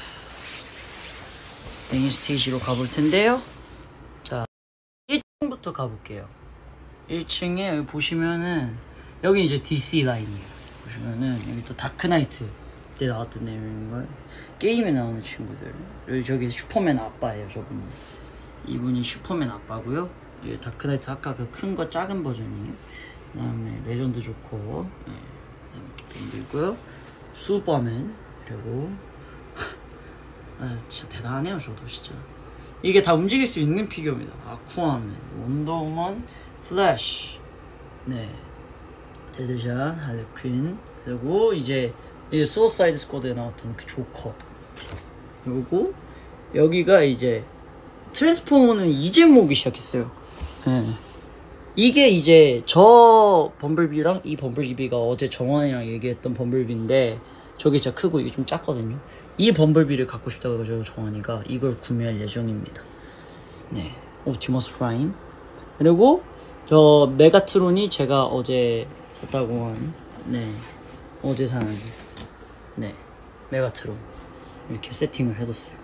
메인 스테이지로 가볼 텐데요. 자, 일 층부터 가볼게요. 일 층에 여기 보시면은 여기 이제 디씨 라인이에요. 보시면은 여기 또 다크나이트 때 나왔던 내용인가 게임에 나오는 친구들. 여기 저기 슈퍼맨 아빠예요. 저분이 이분이 슈퍼맨 아빠고요. 예, 다크나이트 아까 그 큰 거 작은 버전이에요. 그 다음에 레전드 조커, 예, 그 다음에 이렇게 밴드고요. 슈퍼맨, 그리고 아 진짜 대단하네요. 저도 진짜 이게 다 움직일 수 있는 피규어입니다. 아쿠아맨, 원더우먼, 플래시, 네, 데드샷, 할리퀸, 그리고 이제 이 수어사이드 스쿼드에 나왔던 그 조커. 그리고 여기가 이제 트랜스포머는 이제 모으기 시작했어요. 네. 이게 이제 저 범블비랑 이 범블비가 어제 정원이랑 얘기했던 범블비인데 저게 진짜 크고 이게 좀 작거든요. 이 범블비를 갖고 싶다고 해서 정원이가 이걸 구매할 예정입니다. 네, 옵티머스 프라임. 그리고 저 메가트론이 제가 어제 샀다고 한, 네, 어제 산, 네, 메가트론 이렇게 세팅을 해뒀어요.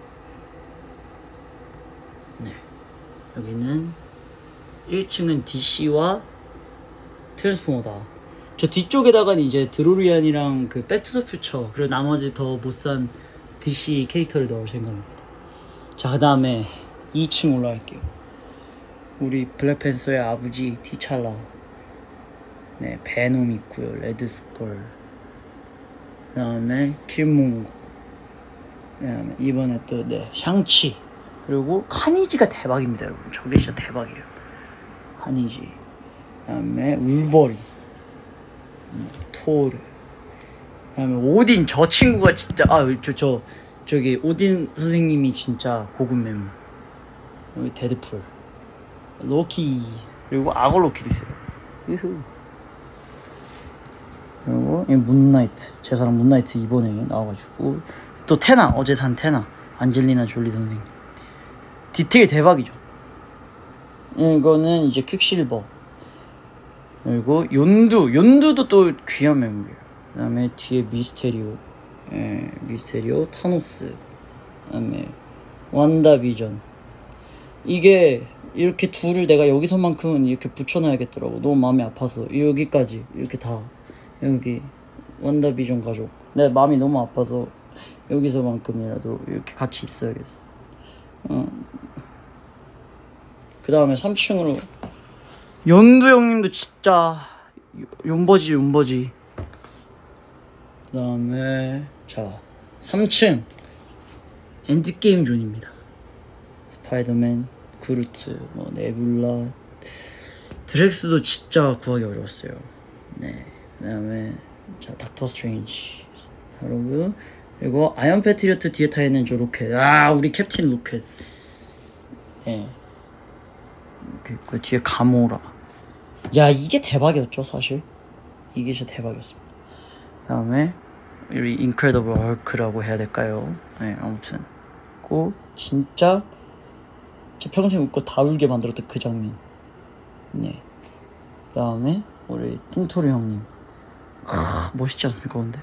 네, 여기는 일 층은 디씨와 트랜스포머다. 저 뒤쪽에다가는 이제 드로리안이랑 그 백투더 퓨처, 그리고 나머지 더 못산 디씨 캐릭터를 넣을 생각입니다. 자, 그 다음에 이 층 올라갈게요. 우리 블랙팬서의 아버지 티찰라, 네, 베놈 있고요. 레드스컬, 그 다음에 킬몽고, 그 다음에 이번에 또 네, 샹치, 그리고 카니지가 대박입니다. 여러분 저게 진짜 대박이에요. 카니지, 그 다음에 울버린, 음, 토르, 그 다음에 오딘. 저 친구가 진짜 아저 저 저기 오딘 선생님이 진짜 고급 매물. 여기 데드풀, 로키, 그리고 악어 로키도 있어요. 유후. 그리고 이 문나이트, 제 사람 문나이트 이번에 나와가지고. 또 테나, 어제 산 테나, 안젤리나 졸리 선생님. 디테일 대박이죠. 이거는 이제 퀵실버. 그리고 연두, 연두도 또 귀한 매물이에요. 그 다음에 뒤에 미스테리오, 예, 미스테리오, 타노스, 그 다음에 완다비전. 이게 이렇게 둘을 내가 여기서만큼은 이렇게 붙여놔야겠더라고. 너무 마음이 아파서. 여기까지 이렇게 다, 여기 완다비전 가족. 내 마음이 너무 아파서 여기서만큼이라도 이렇게 같이 있어야겠어. 어. 그 다음에 삼 층으로 연두 형님도 진짜 용버지 용버지. 그 다음에 자 삼 층 엔드게임 존입니다. 스파이더맨, 그루트, 뭐 네뷸라, 드렉스도 진짜 구하기 어려웠어요. 네, 그 다음에 자 닥터 스트레인지, 여러분. 그리고 아이언 패트리어트 뒤에 타있는 저 로켓, 아 우리 캡틴 로켓. 예. 그, 그 뒤에 가모라. 야 이게 대박이었죠 사실. 이게 진짜 대박이었습니다. 그 다음에 우리 인크레더블 헐크라고 해야 될까요? 네, 아무튼 그 진짜 제 평생 웃고 다 울게 만들었던 그 장면. 네. 그 다음에 우리 뚱토리 형님. 하, 멋있지 않습니까 근데?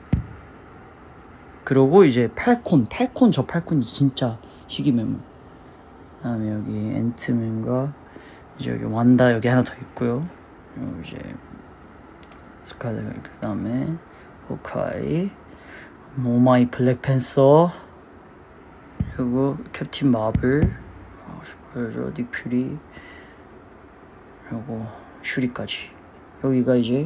그리고 이제 팔콘, 팔콘 저 팔콘이 진짜 희귀 매물. 그 다음에 여기 앤트맨과 이제 여기 완다 여기 하나 더 있고요. 그리고 이제 스칼렛, 그 다음에 호카이, 오마이 블랙팬서, 그리고 캡틴 마블, 그리고 닉 퓨리, 그리고 슈리까지. 여기가 이제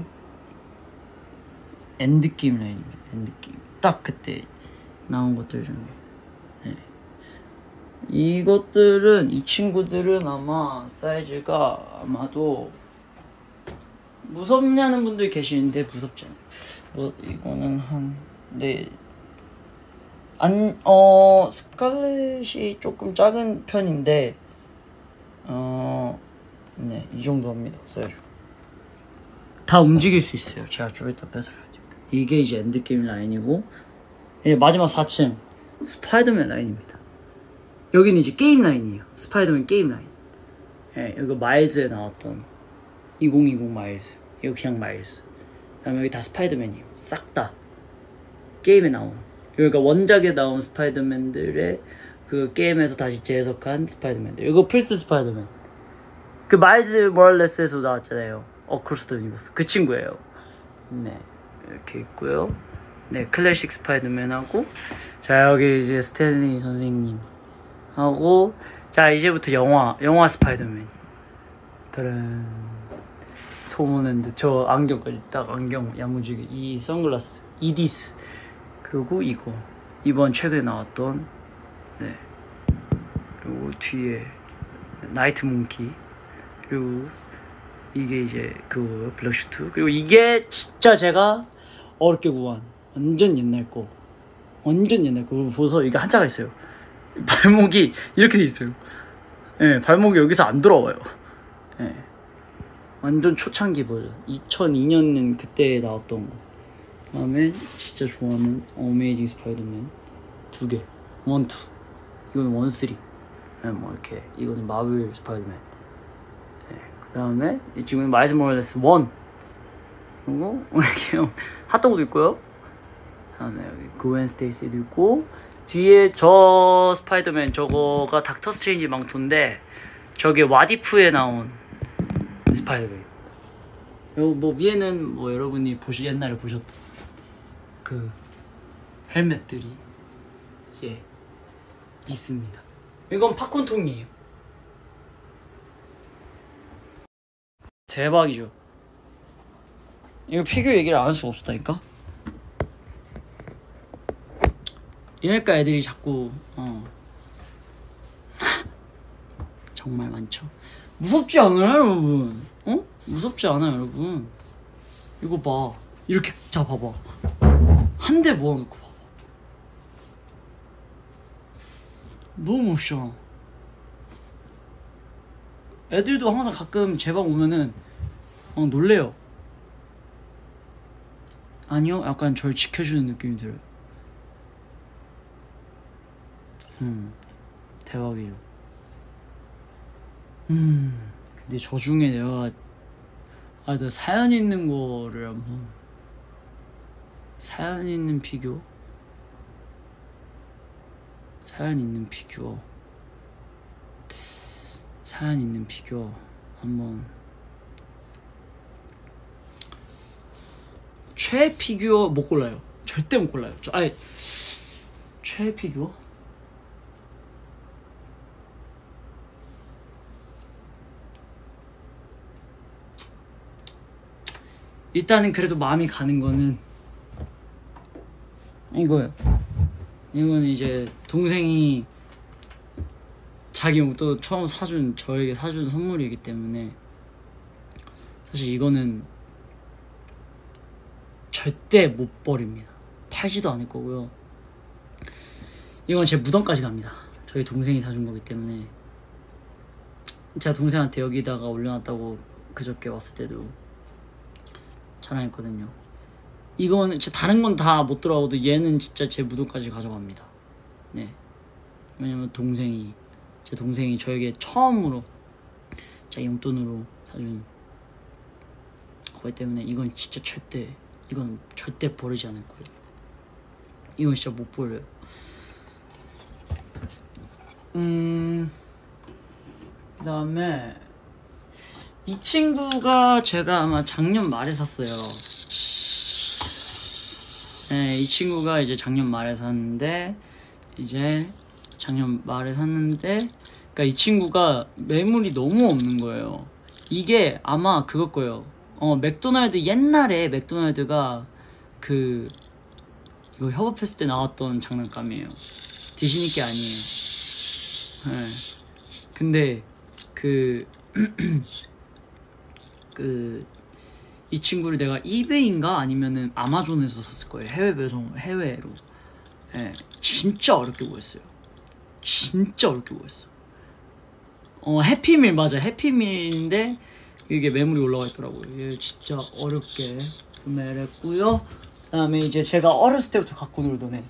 엔드게임 라인입니다. 엔드게임 딱 그때 나온 것들 중에. 네. 이것들은 이 친구들은 아마 사이즈가 아마도 무섭냐는 분들이 계시는데 무섭지 않아요. 뭐 이거는 한 네 안 어 스칼렛이 조금 작은 편인데 어 네 이 정도 합니다. 사이즈 다 움직일 수 있어요. 제가 좀 이따 뺏어볼게요. 이게 이제 엔드게임 라인이고 이제 마지막 사 층 스파이더맨 라인입니다. 여기는 이제 게임 라인이에요. 스파이더맨 게임 라인. 예, 네, 이거 마일즈에 나왔던 이천이십 마일즈. 이거 그냥 마일즈. 그다음에 여기 다 스파이더맨이에요. 싹 다 게임에 나온, 그러니까 원작에 나온 스파이더맨들의 그 게임에서 다시 재해석한 스파이더맨들. 이거 플스 스파이더맨, 그 마일즈 모랄레스에서 나왔잖아요. 어크로스 더 유니버스, 그 친구예요. 네, 이렇게 있고요. 네, 클래식 스파이더맨하고, 자 여기 이제 스탠리 선생님 하고, 자 이제부터 영화 영화 스파이더맨. 따란, 톰 홀랜드. 저 안경까지 딱, 안경 야무지게, 이 선글라스 이디스, 그리고 이거 이번 최근에 나왔던, 네, 그리고 뒤에 나이트 몽키, 그리고 이게 이제 그 블랙슈트, 그리고 이게 진짜 제가 어렵게 구한 완전 옛날 거, 완전 옛날 거. 그리고 보서 이게 한자가 있어요. 발목이 이렇게 돼 있어요. 예, 네, 발목이 여기서 안 돌아와요. 예, 네. 완전 초창기 버전, 이천이 년은 그때 나왔던 거. 그다음에 진짜 좋아하는 어메이징 스파이더맨 두 개, 원, 투. 이거는 원, 쓰리. 네, 뭐 이렇게, 이거는 마블 스파이더맨. 네, 그다음에 이 친구는 마일즈 모랄레스 원. 그리고 이렇게 핫도그도 있고요. 그다음에 여기 그웬 스테이시도 있고, 뒤에 저 스파이더맨 저거가 닥터 스트레인지 망토인데, 저게 와디프에 나온 스파이더맨. 그리고 뭐 위에는 뭐 여러분이 보시 옛날에 보셨던 그 헬멧들이 예 있습니다. 이건 팝콘통이에요. 대박이죠. 이거 피규어 얘기를 안 할 수가 없었다니까. 이러니까 애들이 자꾸 어 정말 많죠. 무섭지 않아요 여러분? 어? 무섭지 않아요 여러분? 이거 봐, 이렇게. 자 봐봐, 한 대 모아놓고 봐봐. 너무 멋있잖아. 애들도 항상 가끔 제 방 오면은 어, 놀래요. 아니요, 약간 절 지켜주는 느낌이 들어요. 음, 대박이죠. 음, 근데 저 중에 내가 아, 나 사연 있는 거를 한번, 사연 있는 피규어? 사연 있는 피규어 사연 있는 피규어 한번. 최애 피규어 못 골라요. 절대 못 골라요. 저, 아니, 최애 피규어? 일단은 그래도 마음이 가는 거는 이거예요. 이거는 이제 동생이 자기 용돈 처음 사준, 저에게 사준 선물이기 때문에 사실 이거는 절대 못 버립니다. 팔지도 않을 거고요. 이건 제 무덤까지 갑니다. 저희 동생이 사준 거기 때문에. 제가 동생한테 여기다가 올려놨다고 그저께 왔을 때도 자랑했거든요. 이거는 진짜 다른 건 다 못 들어가도 얘는 진짜 제 무덤까지 가져갑니다. 네. 왜냐면 동생이, 제 동생이 저에게 처음으로 제 용돈으로 사준 거기 때문에 이건 진짜 절대, 이건 절대 버리지 않을 거예요. 이건 진짜 못 버려요. 음, 그 다음에 이 친구가 제가 아마 작년 말에 샀어요. 네, 이 친구가 이제 작년 말에 샀는데, 이제 작년 말에 샀는데, 그러니까 이 친구가 매물이 너무 없는 거예요. 이게 아마 그걸 거예요. 어, 맥도날드, 옛날에 맥도날드가 그 이거 협업했을 때 나왔던 장난감이에요. 디즈니 게 아니에요. 네. 근데 그 그 이 친구를 내가 이베이인가 아니면은 아마존에서 샀을 거예요. 해외 배송, 해외로. 예, 네, 진짜 어렵게 구했어요. 진짜 어렵게 구했어. 어, 해피밀 맞아. 해피밀인데 이게 매물이 올라와 있더라고요. 얘 진짜 어렵게 구매를 했고요. 그다음에 이제 제가 어렸을 때부터 갖고 놀던 애.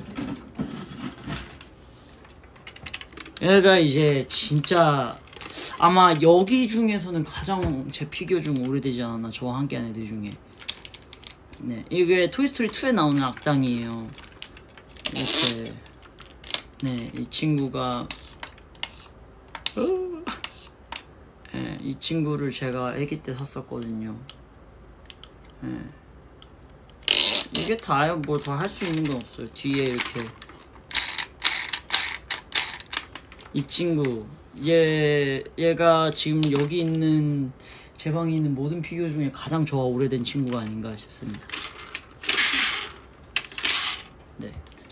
얘가 이제 진짜 아마 여기 중에서는 가장 제 피규어 중 오래되지 않았나, 저와 함께한 애들 중에. 네, 이게 토이스토리 투에 나오는 악당이에요. 이렇게. 네, 이 친구가 네, 이 친구를 제가 아기 때 샀었거든요. 네. 이게 다예요. 뭐 더 할 수 있는 건 없어요. 뒤에 이렇게 이 친구 얘 얘가 지금 여기 있는 제 방에 있는 모든 피규어 중에 가장 저와 오래된 친구가 아닌가 싶습니다. 네.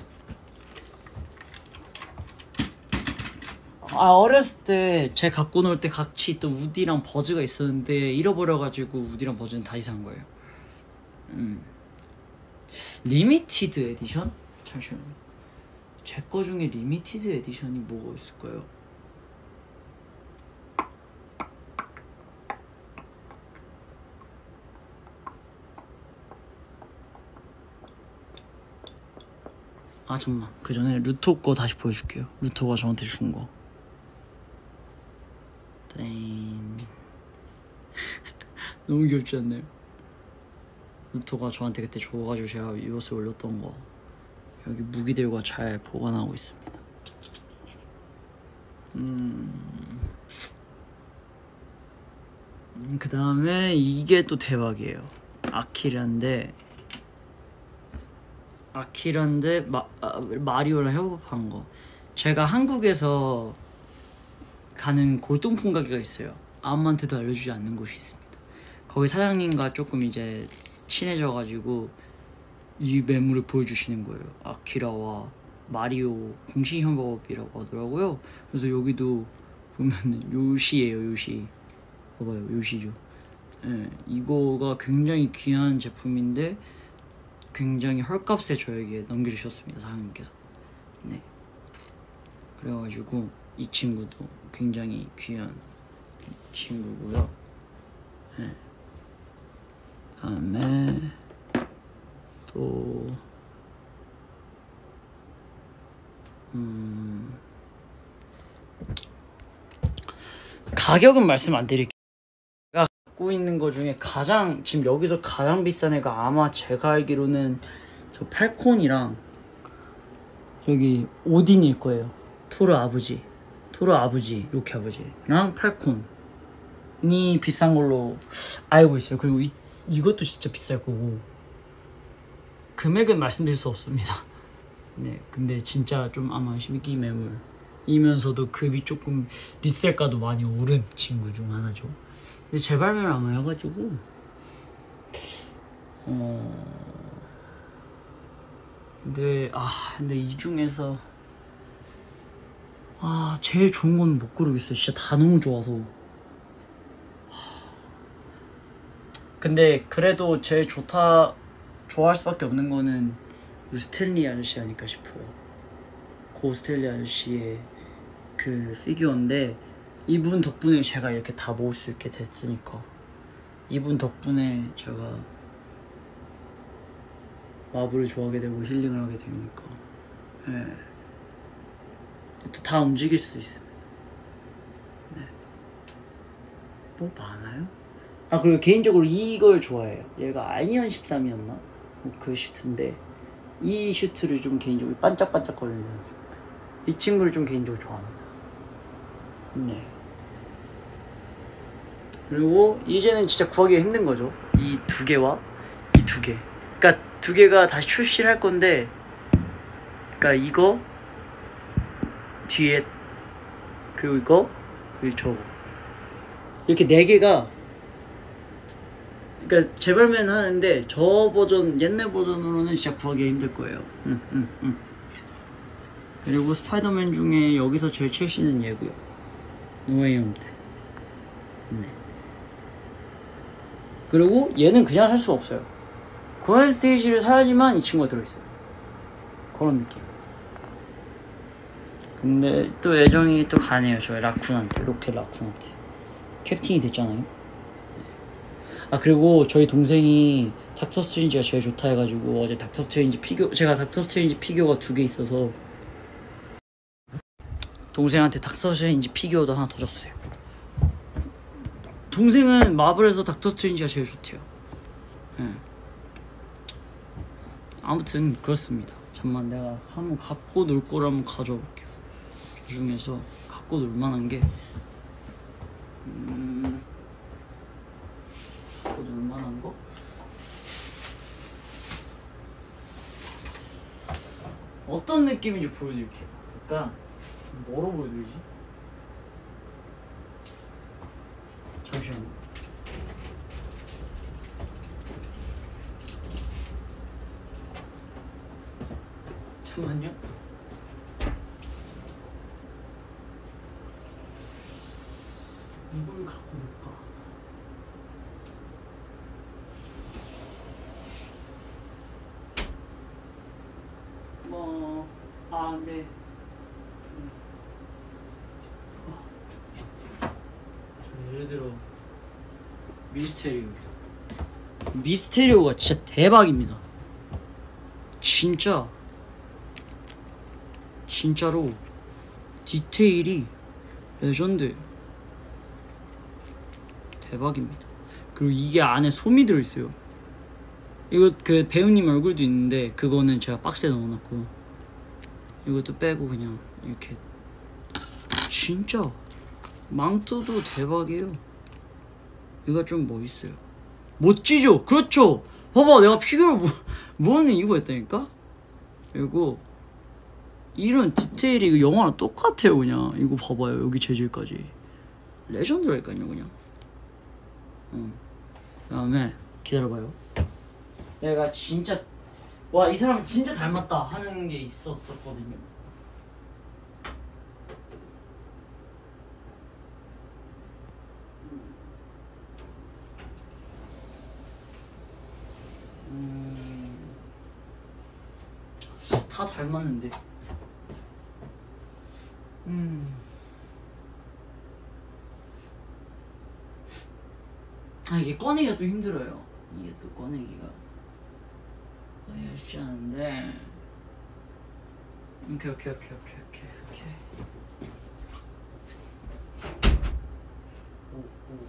아 어렸을 때 제 갖고 놀 때 같이 있던 우디랑 버즈가 있었는데 잃어버려가지고 우디랑 버즈는 다 이상한 거예요. 음. 리미티드 에디션? 잠시만요. 제 거 중에 리미티드 에디션이 뭐가 있을까요? 아 잠깐만, 그 전에 루토 거 다시 보여줄게요. 루토가 저한테 준 거. 트레인. 너무 귀엽지 않나요? 루토가 저한테 그때 줘가지고 제가 이것을 올렸던 거. 여기 무기들과 잘 보관하고 있습니다. 음... 음, 그 다음에 이게 또 대박이에요. 아키라인데 아키라인데 마, 아, 마리오랑 협업한 거. 제가 한국에서 가는 골동품 가게가 있어요. 아무한테도 알려주지 않는 곳이 있습니다. 거기 사장님과 조금 이제 친해져가지고 이 매물을 보여주시는 거예요. 아키라와 마리오 공식 협업이라고 하더라고요. 그래서 여기도 보면은 요시예요. 요시. 봐봐요. 요시죠. 네, 이거가 굉장히 귀한 제품인데 굉장히 헐값에 저에게 넘겨주셨습니다. 사장님께서. 네. 그래가지고 이 친구도 굉장히 귀한 친구고요. 네. 다음에 또 음... 가격은 말씀 안 드릴게요. 제가 갖고 있는 거 중에 가장 지금 여기서 가장 비싼 애가 아마 제가 알기로는 저 팔콘이랑 여기 오딘일 거예요. 토르 아버지, 토르 아버지, 로키 아버지랑 팔콘이 비싼 걸로 알고 있어요. 그리고 이, 이것도 진짜 비쌀 거고 금액은 말씀드릴 수 없습니다. 네, 근데 진짜 좀 아마 희귀 매물이면서도 급이 조금 리셀가도 많이 오른 친구 중 하나죠. 근데 재발매를 아마 해가지고 어 근데 아 근데 이 중에서 아 제일 좋은 건 못 고르겠어요. 진짜 다 너무 좋아서. 근데 그래도 제일 좋다 좋아할 수밖에 없는 거는 우리 스탠리 아저씨 아닐까 싶어요. 고 스탠리 아저씨의 그 피규어인데 이분 덕분에 제가 이렇게 다 모을 수 있게 됐으니까, 이분 덕분에 제가 마블을 좋아하게 되고 힐링을 하게 되니까 네. 또 다 움직일 수 있습니다. 네. 뭐 많아요? 아 그리고 개인적으로 이걸 좋아해요. 얘가 아이언 십삼이었나? 그 슈트인데 이 슈트를 좀 개인적으로 반짝반짝거리는 이 친구를 좀 개인적으로 좋아합니다. 네. 그리고 이제는 진짜 구하기가 힘든 거죠. 이 두 개와 이 두 개. 그러니까 두 개가 다시 출시를 할 건데, 그러니까 이거 뒤에 그리고 이거 그리고 저거 이렇게 네 개가, 그러니까 재발매는 하는데 저 버전 옛날 버전으로는 진짜 구하기가 힘들 거예요. 응, 응, 응. 그리고 스파이더맨 중에 여기서 제일 첼시는 얘고요. 노웨이 홈 때. 네. 그리고 얘는 그냥 살 수 없어요. 고엔 스테이지를 사야지만 이 친구가 들어있어요. 그런 느낌. 근데 또 애정이 또 가네요. 저의 라쿤한테. 로켓 라쿤한테. 캡틴이 됐잖아요. 네. 아 그리고 저희 동생이 닥터 스트레인지가 제일 좋다 해가지고 어제 닥터 스트레인지 피규어, 제가 닥터 스트레인지 피규어가 두 개 있어서 동생한테 닥터 스트레인지 피규어도 하나 더 줬어요. 동생은 마블에서 닥터 스트레인지가 제일 좋대요. 네. 아무튼 그렇습니다. 잠만 내가 한번 갖고 놀 거를 한번 가져와 볼게요. 그 중에서 갖고 놀 만한 게 음... 갖고 놀 만한 거? 어떤 느낌인지 보여드릴게요. 약간 뭐로 보여드리지? 잠시만요. 잠깐만요. 누굴 갖고 놀까? 뭐... 아, 네. 예를 들어 미스테리오. 미스테리오가 진짜 대박입니다. 진짜 진짜로 디테일이 레전드 대박입니다. 그리고 이게 안에 솜이 들어있어요. 이거 그 배우님 얼굴도 있는데 그거는 제가 박스에 넣어놨고 이것도 빼고 그냥 이렇게. 진짜 망토도 대박이에요. 이거 좀 멋있어요. 멋지죠? 그렇죠. 봐봐, 내가 피규어를 뭐, 모으는 이유가 있다니까. 그리고 이런 디테일이 이거 영화랑 똑같아요. 그냥 이거 봐봐요. 여기 재질까지 레전드라니까요. 그냥. 응. 그다음에 기다려봐요. 내가 진짜 와, 이 사람 진짜 닮았다 하는 게 있었거든요. 음... 다 닮았는데. 음... 아, 이게 꺼내기가 또 힘들어요. 이게 또 꺼내기가 꺼내기가 쉽지 않은데. 오케이 오케이 오케이 오케이 오케이 오케이. 오, 오.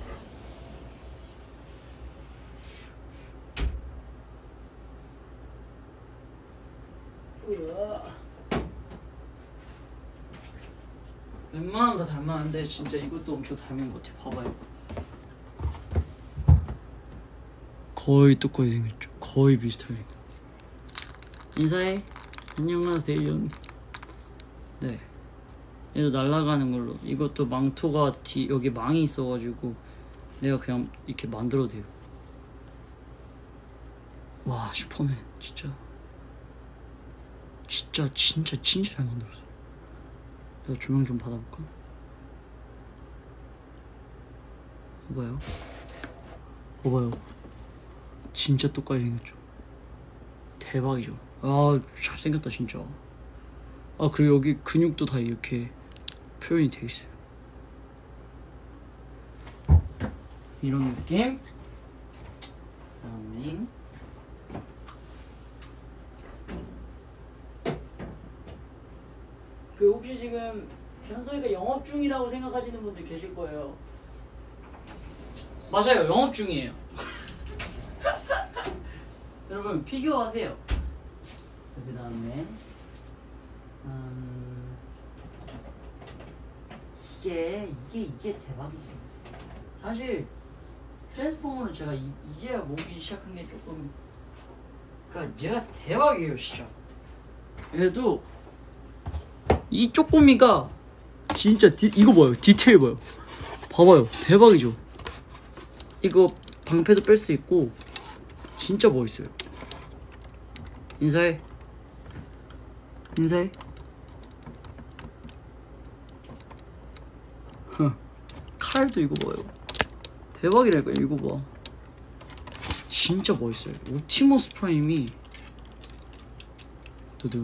으아. 웬만하면 다 닮았는데 진짜 이것도 엄청 닮은 것 같아. 봐봐요. 거의 똑같이 생겼죠. 거의 비슷하게. 인사해. 안녕하세요. 네. 얘도 날아가는 걸로. 이것도 망토가 뒤 여기 망이 있어가지고 내가 그냥 이렇게 만들어도 돼요. 와, 슈퍼맨 진짜 진짜 진짜 진짜 잘 만들었어. 내가 조명 좀 받아볼까? 봐봐요. 봐봐요. 진짜 똑같이 생겼죠. 대박이죠. 아, 잘생겼다 진짜. 아, 그리고 여기 근육도 다 이렇게 표현이 돼 있어요. 이런 느낌. 그다음에 그 혹시 지금 현석이가 영업 중이라고 생각하시는 분들 계실 거예요. 맞아요, 영업 중이에요. 여러분 피규어 하세요. 그 다음에 음... 이게 이게 이게 대박이지. 사실 트랜스포머는 제가 이, 이제야 모으기 시작한 게 조금, 그러니까 얘가 대박이에요 진짜. 얘도 이 쪼꼬미가 진짜 디, 이거 봐요. 디테일 봐요. 봐봐요. 대박이죠. 이거 방패도 뺄 수 있고 진짜 멋있어요. 인사해. 인사해. 칼도 이거 봐요. 대박이라니까. 이거 봐. 진짜 멋있어요. 옵티머스 프라임이 두두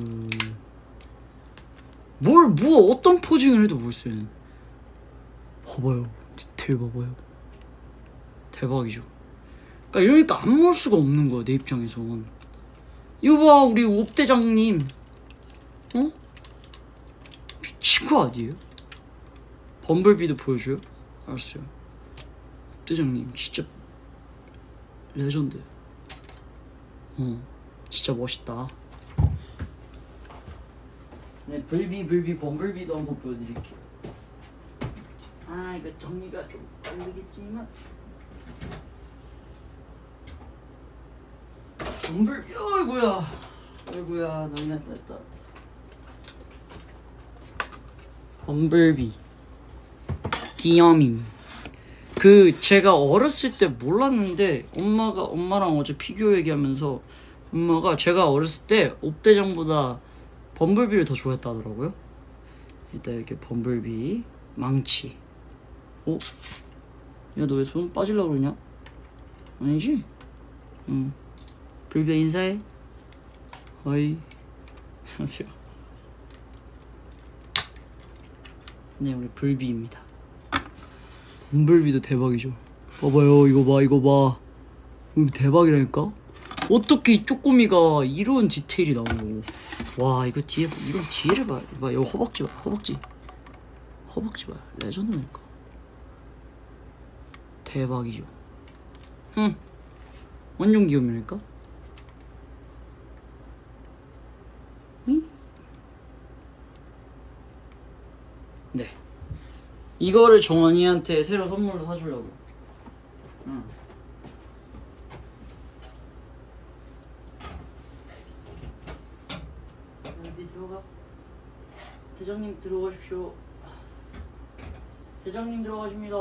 뭘 뭐 어떤 포징을 해도 멋있어요. 봐봐요. 디테일 봐봐요. 대박이죠. 그러니까 이러니까 안 볼 수가 없는 거야 내 입장에선. 이거 봐, 우리 옵대장님. 어? 미친 거 아니에요? 범블비도 보여줘요? 알았어요. 옵대장님 진짜 레전드. 어, 진짜 멋있다. 네, 불비 불비 범블비도 한번 보여드릴게요. 아 이거 정리가 좀 빠르겠지만 범블비 어이구야 어이구야 너무 나쁘다. 범블비 귀염임. 그 제가 어렸을 때 몰랐는데 엄마가 엄마랑 어제 피규어 얘기하면서 엄마가 제가 어렸을 때 옵대장보다 범블비를 더 좋아했다 하더라고요. 일단 이렇게 범블비 망치. 어? 야 너 왜 손 빠지려고 그러냐? 아니지? 응. 불비야 인사해. 어이. 안녕하세요. 네 우리 불비입니다. 범블비도 대박이죠. 봐봐요 이거 봐 이거 봐. 이거 대박이라니까? 어떻게 이 쪼꼬미가 이런 디테일이 나오냐고. 와 이거 뒤에 이런 뒤에를 봐. 봐 이거 허벅지 봐 허벅지. 허벅지 봐 레전드라니까. 대박이죠. 응. 완전 귀여움이라니까. 응? 네. 이거를 정원이한테 새로 선물로 사주려고. 응. 여기 들어가. 대장님 들어가십시오. 대장님 들어가십니다.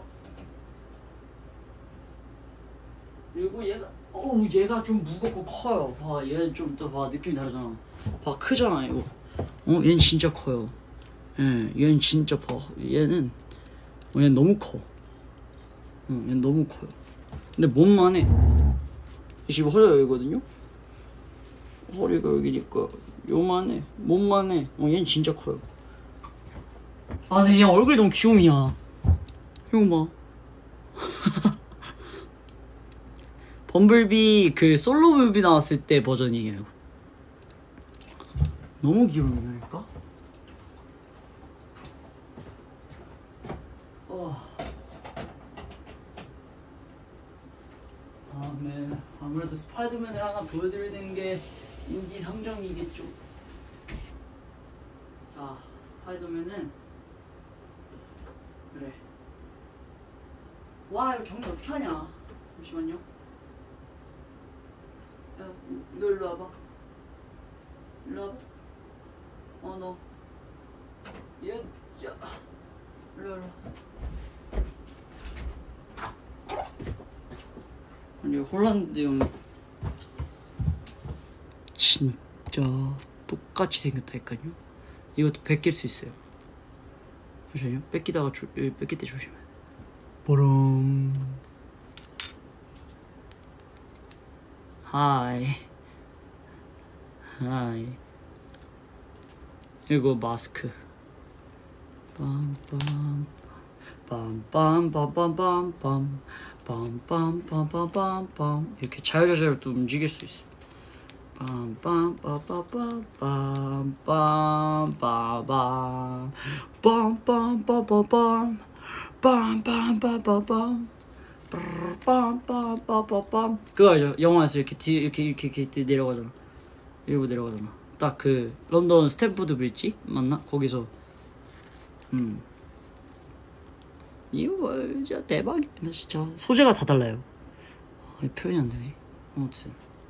그리고 얘가 어우 얘가 좀 무겁고 커요. 봐 얘는 좀 더 봐 느낌이 다르잖아. 봐 크잖아 이거. 어 얘는 진짜 커요. 예 얘는 진짜 봐 얘는 어, 얘는 너무 커. 응 얘는 너무 커요. 근데 몸만 해. 지금 허리가 여기거든요. 허리가 여기니까 요만해. 몸만 해. 어 얘는 진짜 커요. 아 근데 얘 얼굴이 너무 귀여움이야. 이거 봐. 범블비 그 솔로 뮤비 나왔을 때 버전이에요. 너무 귀여우니까. 어. 다음에 아무래도 스파이더맨을 하나 보여드려야 되는 게 인지상정이겠죠. 자, 스파이더맨은 그래. 와 이거 정리 어떻게 하냐? 잠시만요. 야, 너 일로 와봐. 일로 와봐. 어, 너. 얘, 야. 일로 와, 일로 와. 아니, 홀란드 형. 진짜 똑같이 생겼다니까요. 이것도 뺏길 수 있어요. 잠시만요. 뺏기다가 조, 뺏길 때 조심해. 보름. 하이. 하이. 이거 마스크. 빰빰 빰빰빰빰빰빰 빰빰빰빰빰빰 이렇게 자유자재로 또 움직일 수 있어. 빰빰빰빰빰빰 빰빰빰빰 빰빰빰빰빰 빰빰빰빰빰 빰빰빰빰빰 그거 알죠? 영화에서 이렇게 뒤 이렇게 이렇게 이렇게 내려가잖아. 이러고 내려가잖아. 딱 그 런던 스탠포드 브릿지 맞나? 거기서 음 이거 진짜 대박이다. 진짜 소재가 다 달라요. 아, 표현이 안 되네. 아무튼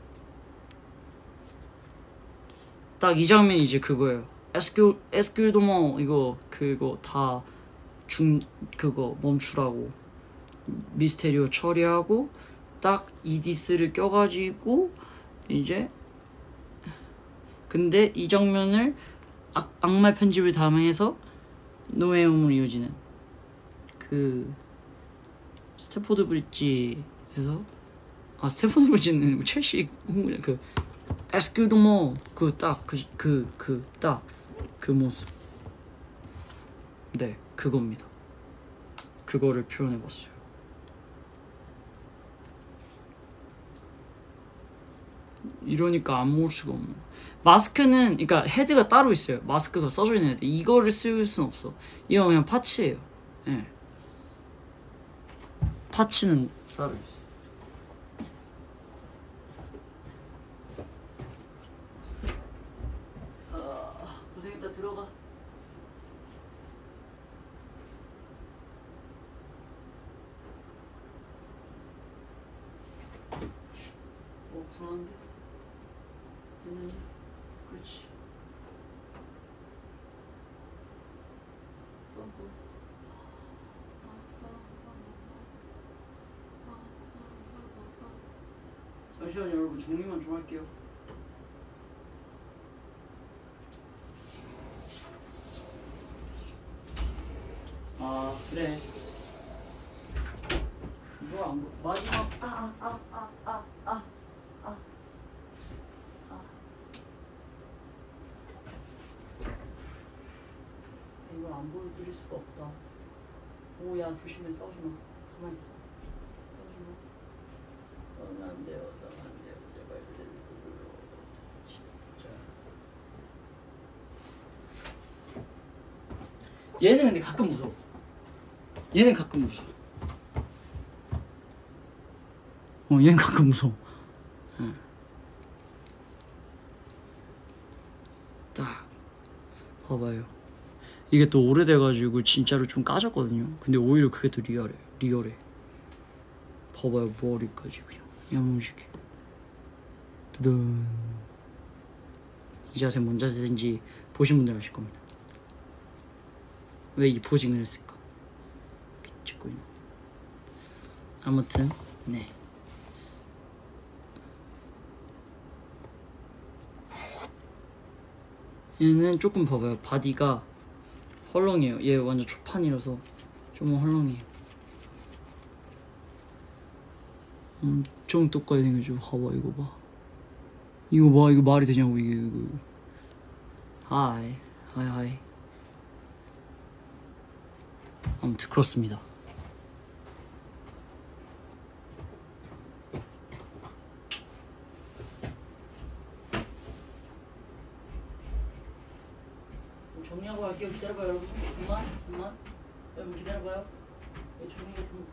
딱 이 장면이 이제 그거예요. 에스큐 에스큐도모 이거 그거 다 중 그거 멈추라고 미스테리오 처리하고 딱 이디스를 껴가지고 이제 근데 이 장면을 악, 악말 편집을 담아서 노예음으로 이어지는 그 스탠포드 브릿지에서 아 스탠포드 브릿지는 첼시 홍구장 그 에스큐도모 그 딱 그 그 그 딱 그 모습. 네 그겁니다. 그거를 표현해봤어요. 이러니까 안 먹을 수가 없네. 마스크는 그러니까 헤드가 따로 있어요. 마스크가 써져 있는 헤드. 이거를 쓸 수는 없어. 이건 그냥 파츠예요. 예. 네. 파츠는 따로 있어. 불안한데? 됐느냐? 그렇지. 잠시만요 여러분, 정리만 좀 할게요. 아 그래, 이걸 안 보... 마지막 아 아 아 아 아 아 아 이걸 안 보여드릴 수가 없다. 오야 조심해, 싸우지마. 가만히 있어. 싸우지마. 싸우면 안 돼요. 싸우면 안 돼요. 제발 그대로 있어 불러. 진짜. 얘는 근데 가끔 무서워. 얘는 가끔 무서워. 어, 얘는 가끔 무서워. 응. 딱 봐봐요. 이게 또 오래돼가지고 진짜로 좀 까졌거든요. 근데 오히려 그게 더 리얼해. 리얼해. 봐봐요, 머리까지 그냥 야무지게. 뜨든. 이 자세 뭔 자세인지 보신 분들 아실 겁니다. 왜 이 포징을 했을까? 이렇게 찍고 있는. 아무튼 네. 얘는 조금 봐봐요. 바디가 헐렁해요. 얘 완전 초판이라서 좀 헐렁해요. 엄청 똑같이 생겨져. 봐봐 이거 봐. 이거 봐. 이거 말이 되냐고 이게. 이거. 하이 하이 하이. 아무튼 그렇습니다. 정리하고 갈게요. 기다려봐요 여러분. 잠깐만 잠깐만 여러분 기다려봐요. 정리가 좀.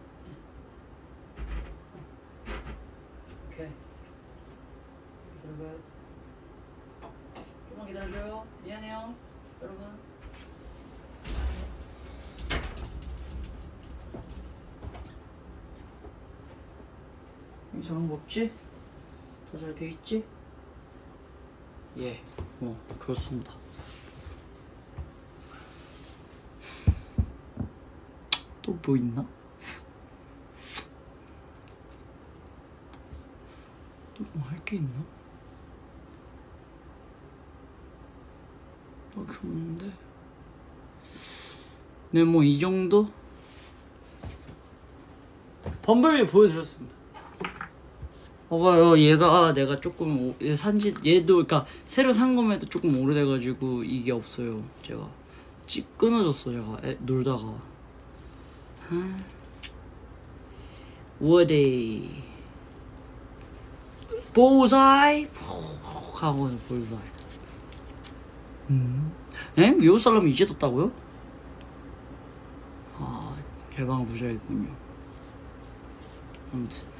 오케이 기다려봐요. 좀만 기다려줘요. 미안해요 여러분. 이상한 거 없지? 다 잘 돼있지? 예, 뭐 그렇습니다. 또 뭐 있나? 또 뭐 할 게 있나? 딱히 없는데. 네, 뭐 이 정도? 범블비 보여드렸습니다. 봐봐요, 얘가 내가 조금 오, 산지 얘도 그러니까 새로 산 거에도 조금 오래돼가지고 이게 없어요. 제가 찌 끊어졌어. 제가 애, 놀다가 워데이 보사이 하고 볼사이. 음, 에? 외국 사람이 이제 떴다고요? 아, 개방을 보셔야겠군요. 아무튼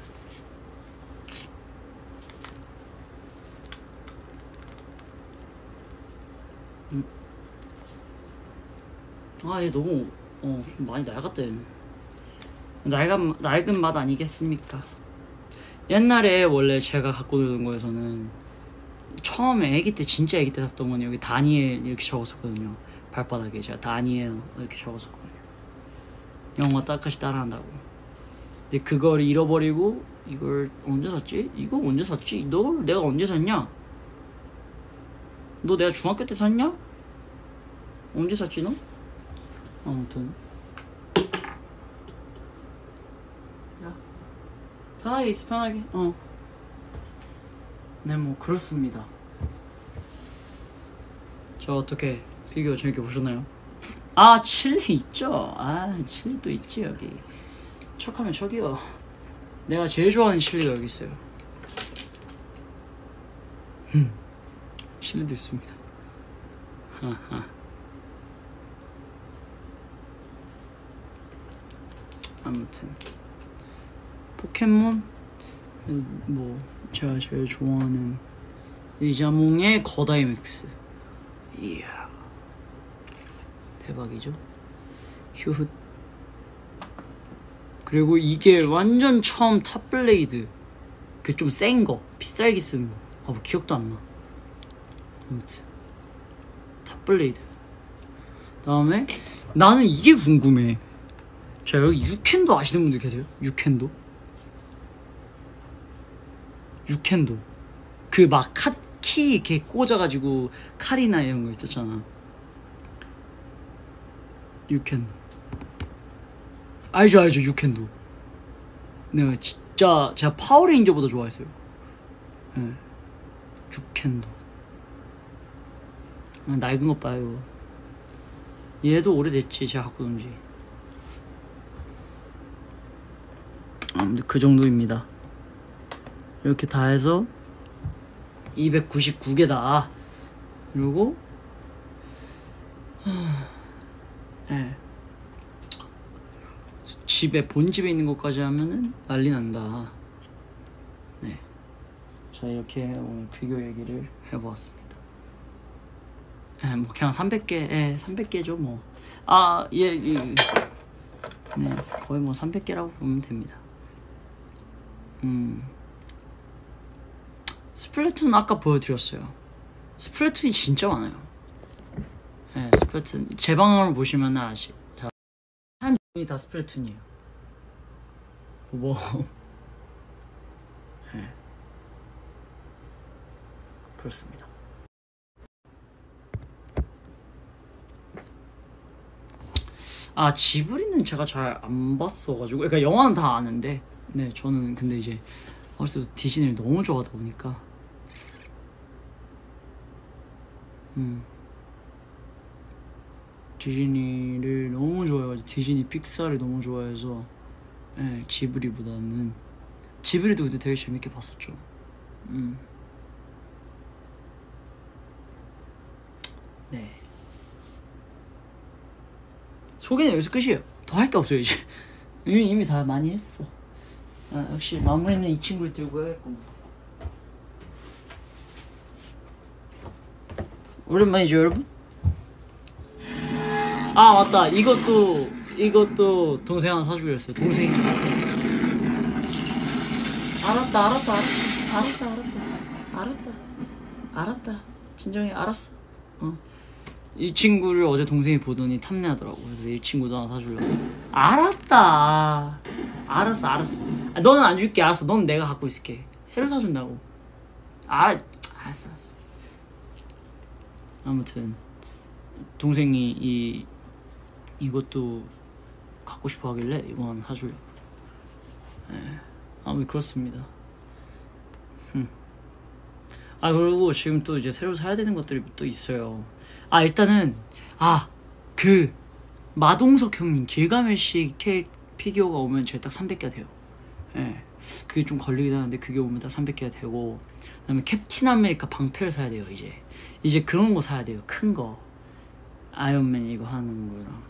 음. 아, 얘 너무 어 좀 많이 낡았다. 얘는 낡은 낡은 맛 아니겠습니까? 옛날에 원래 제가 갖고 놀던 거에서는 처음에 아기 때 진짜 아기 때 샀던 건 여기 다니엘 이렇게 적었었거든요. 발바닥에 제가 다니엘 이렇게 적었었거든요. 영화 딱같이 따라한다고. 근데 그걸 잃어버리고 이걸 언제 샀지? 이거 언제 샀지? 너 내가 언제 샀냐? 너 내가 중학교 때 샀냐? 언제 샀지 너? 아무튼 야 편하게 있어. 편하게. 어. 네, 뭐 그렇습니다. 저 어떻게 피규어 재밌게 보셨나요? 아, 칠리 있죠. 아, 칠리도 있지 여기. 척하면 저기요. 내가 제일 좋아하는 칠리가 여기 있어요. 칠리도 있습니다. 하하. 아무튼 포켓몬 뭐 제가 제일 좋아하는 이자몽의 거다이맥스. 이야 대박이죠. 휴. 그리고 이게 완전 처음 탑블레이드 그 좀 센 거, 비쌀게 쓰는 거. 아, 뭐 기억도 안 나. 아무튼 탑블레이드. 다음에 나는 이게 궁금해. 자, 여기 유캔도 아시는 분들 계세요? 유캔도? 유캔도 그 막 키 이렇게 꽂아가지고 칼이나 이런 거 있었잖아. 유캔도 알죠 알죠 유캔도. 내가 진짜 제가 파워레인저보다 좋아했어요. 네. 유캔도. 아, 낡은 것 봐요. 얘도 오래됐지 제가 갖고 논지. 아무튼 그 정도입니다. 이렇게 다 해서 이백구십구 개다. 그리고 네. 집에 본집에 있는 것까지 하면은 난리 난다. 네. 자, 이렇게 오늘 피규어 얘기를 해보았습니다. 네, 뭐 그냥 삼백 개, 예, 삼백 개죠 뭐. 아, 예, 예. 네, 거의 뭐 삼백 개라고 보면 됩니다. 음. 스플래툰 아까 보여드렸어요. 스플래툰이 진짜 많아요. 네, 스플래툰 제 방을 보시면 아시. 자, 한 종이 다 스플래툰이에요. 뭐, 네. 그렇습니다. 아, 지브리는 제가 잘 안 봤어가지고, 그러니까 영화는 다 아는데, 네, 저는 근데 이제 어렸을 때 디즈니를 너무 좋아하다 보니까, 음, 디즈니를 너무 좋아해가지고 디즈니 픽사를 너무 좋아해서, 네, 지브리보다는 지브리도 근데 되게 재밌게 봤었죠. 음, 네. 소개는 여기서 끝이에요. 더 할 게 없어요 이제. 이미 이미 다 많이 했어. 아, 역시 마무리는 이 친구를 들고 해야겠구나. 오랜만이죠 여러분? 아 맞다, 이것도 이것도 동생 하나 사주기로 했어요. 동생이 알았다 알았다 알았다 알았다 알았다 알았다 진정해. 알았어. 어. 이 친구를 어제 동생이 보더니 탐내하더라고. 그래서 이 친구도 하나 사주려고. 알았다. 알았어 알았어. 아, 너는 안 줄게. 알았어. 넌 내가 갖고 있을게. 새로 사준다고. 아 알았어 알았어. 아무튼 동생이 이 이것도 갖고 싶어 하길래 이거 하나 사주려고. 네. 아무튼 그렇습니다. 흠. 아 그리고 지금 또 이제 새로 사야 되는 것들이 또 있어요. 아 일단은 아 그 마동석 형님 길가메시 캐 피규어가 오면 제가 딱 삼백 개가 돼요. 예. 네. 그게 좀 걸리긴 하는데 그게 오면 딱 삼백 개가 되고, 그다음에 캡틴 아메리카 방패를 사야 돼요. 이제 이제 그런 거 사야 돼요. 큰 거. 아이언맨 이거 하는 거랑.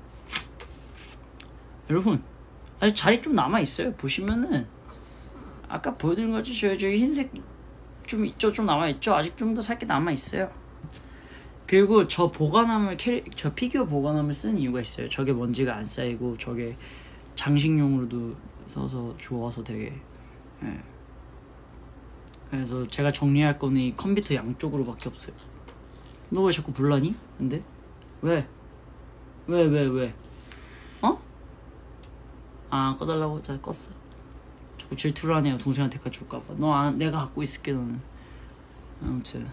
여러분 아직 자리 좀 남아 있어요. 보시면은 아까 보여드린 거지. 저, 저 흰색 좀 있죠. 좀 남아 있죠. 아직 좀 더 살 게 남아 있어요. 그리고 저 보관함을 캐리, 저 피규어 보관함을 쓴 이유가 있어요. 저게 먼지가 안 쌓이고 저게 장식용으로도 써서 좋아서 되게. 예. 그래서 제가 정리할 거는 이 컴퓨터 양쪽으로밖에 없어요. 너 왜 자꾸 불나니? 근데 왜? 왜 왜 왜? 어? 아 꺼달라고? 자 껐어. 자꾸 질투를 하네요. 동생한테까지 줄까봐. 너 안, 내가 갖고 있을게 너는. 아무튼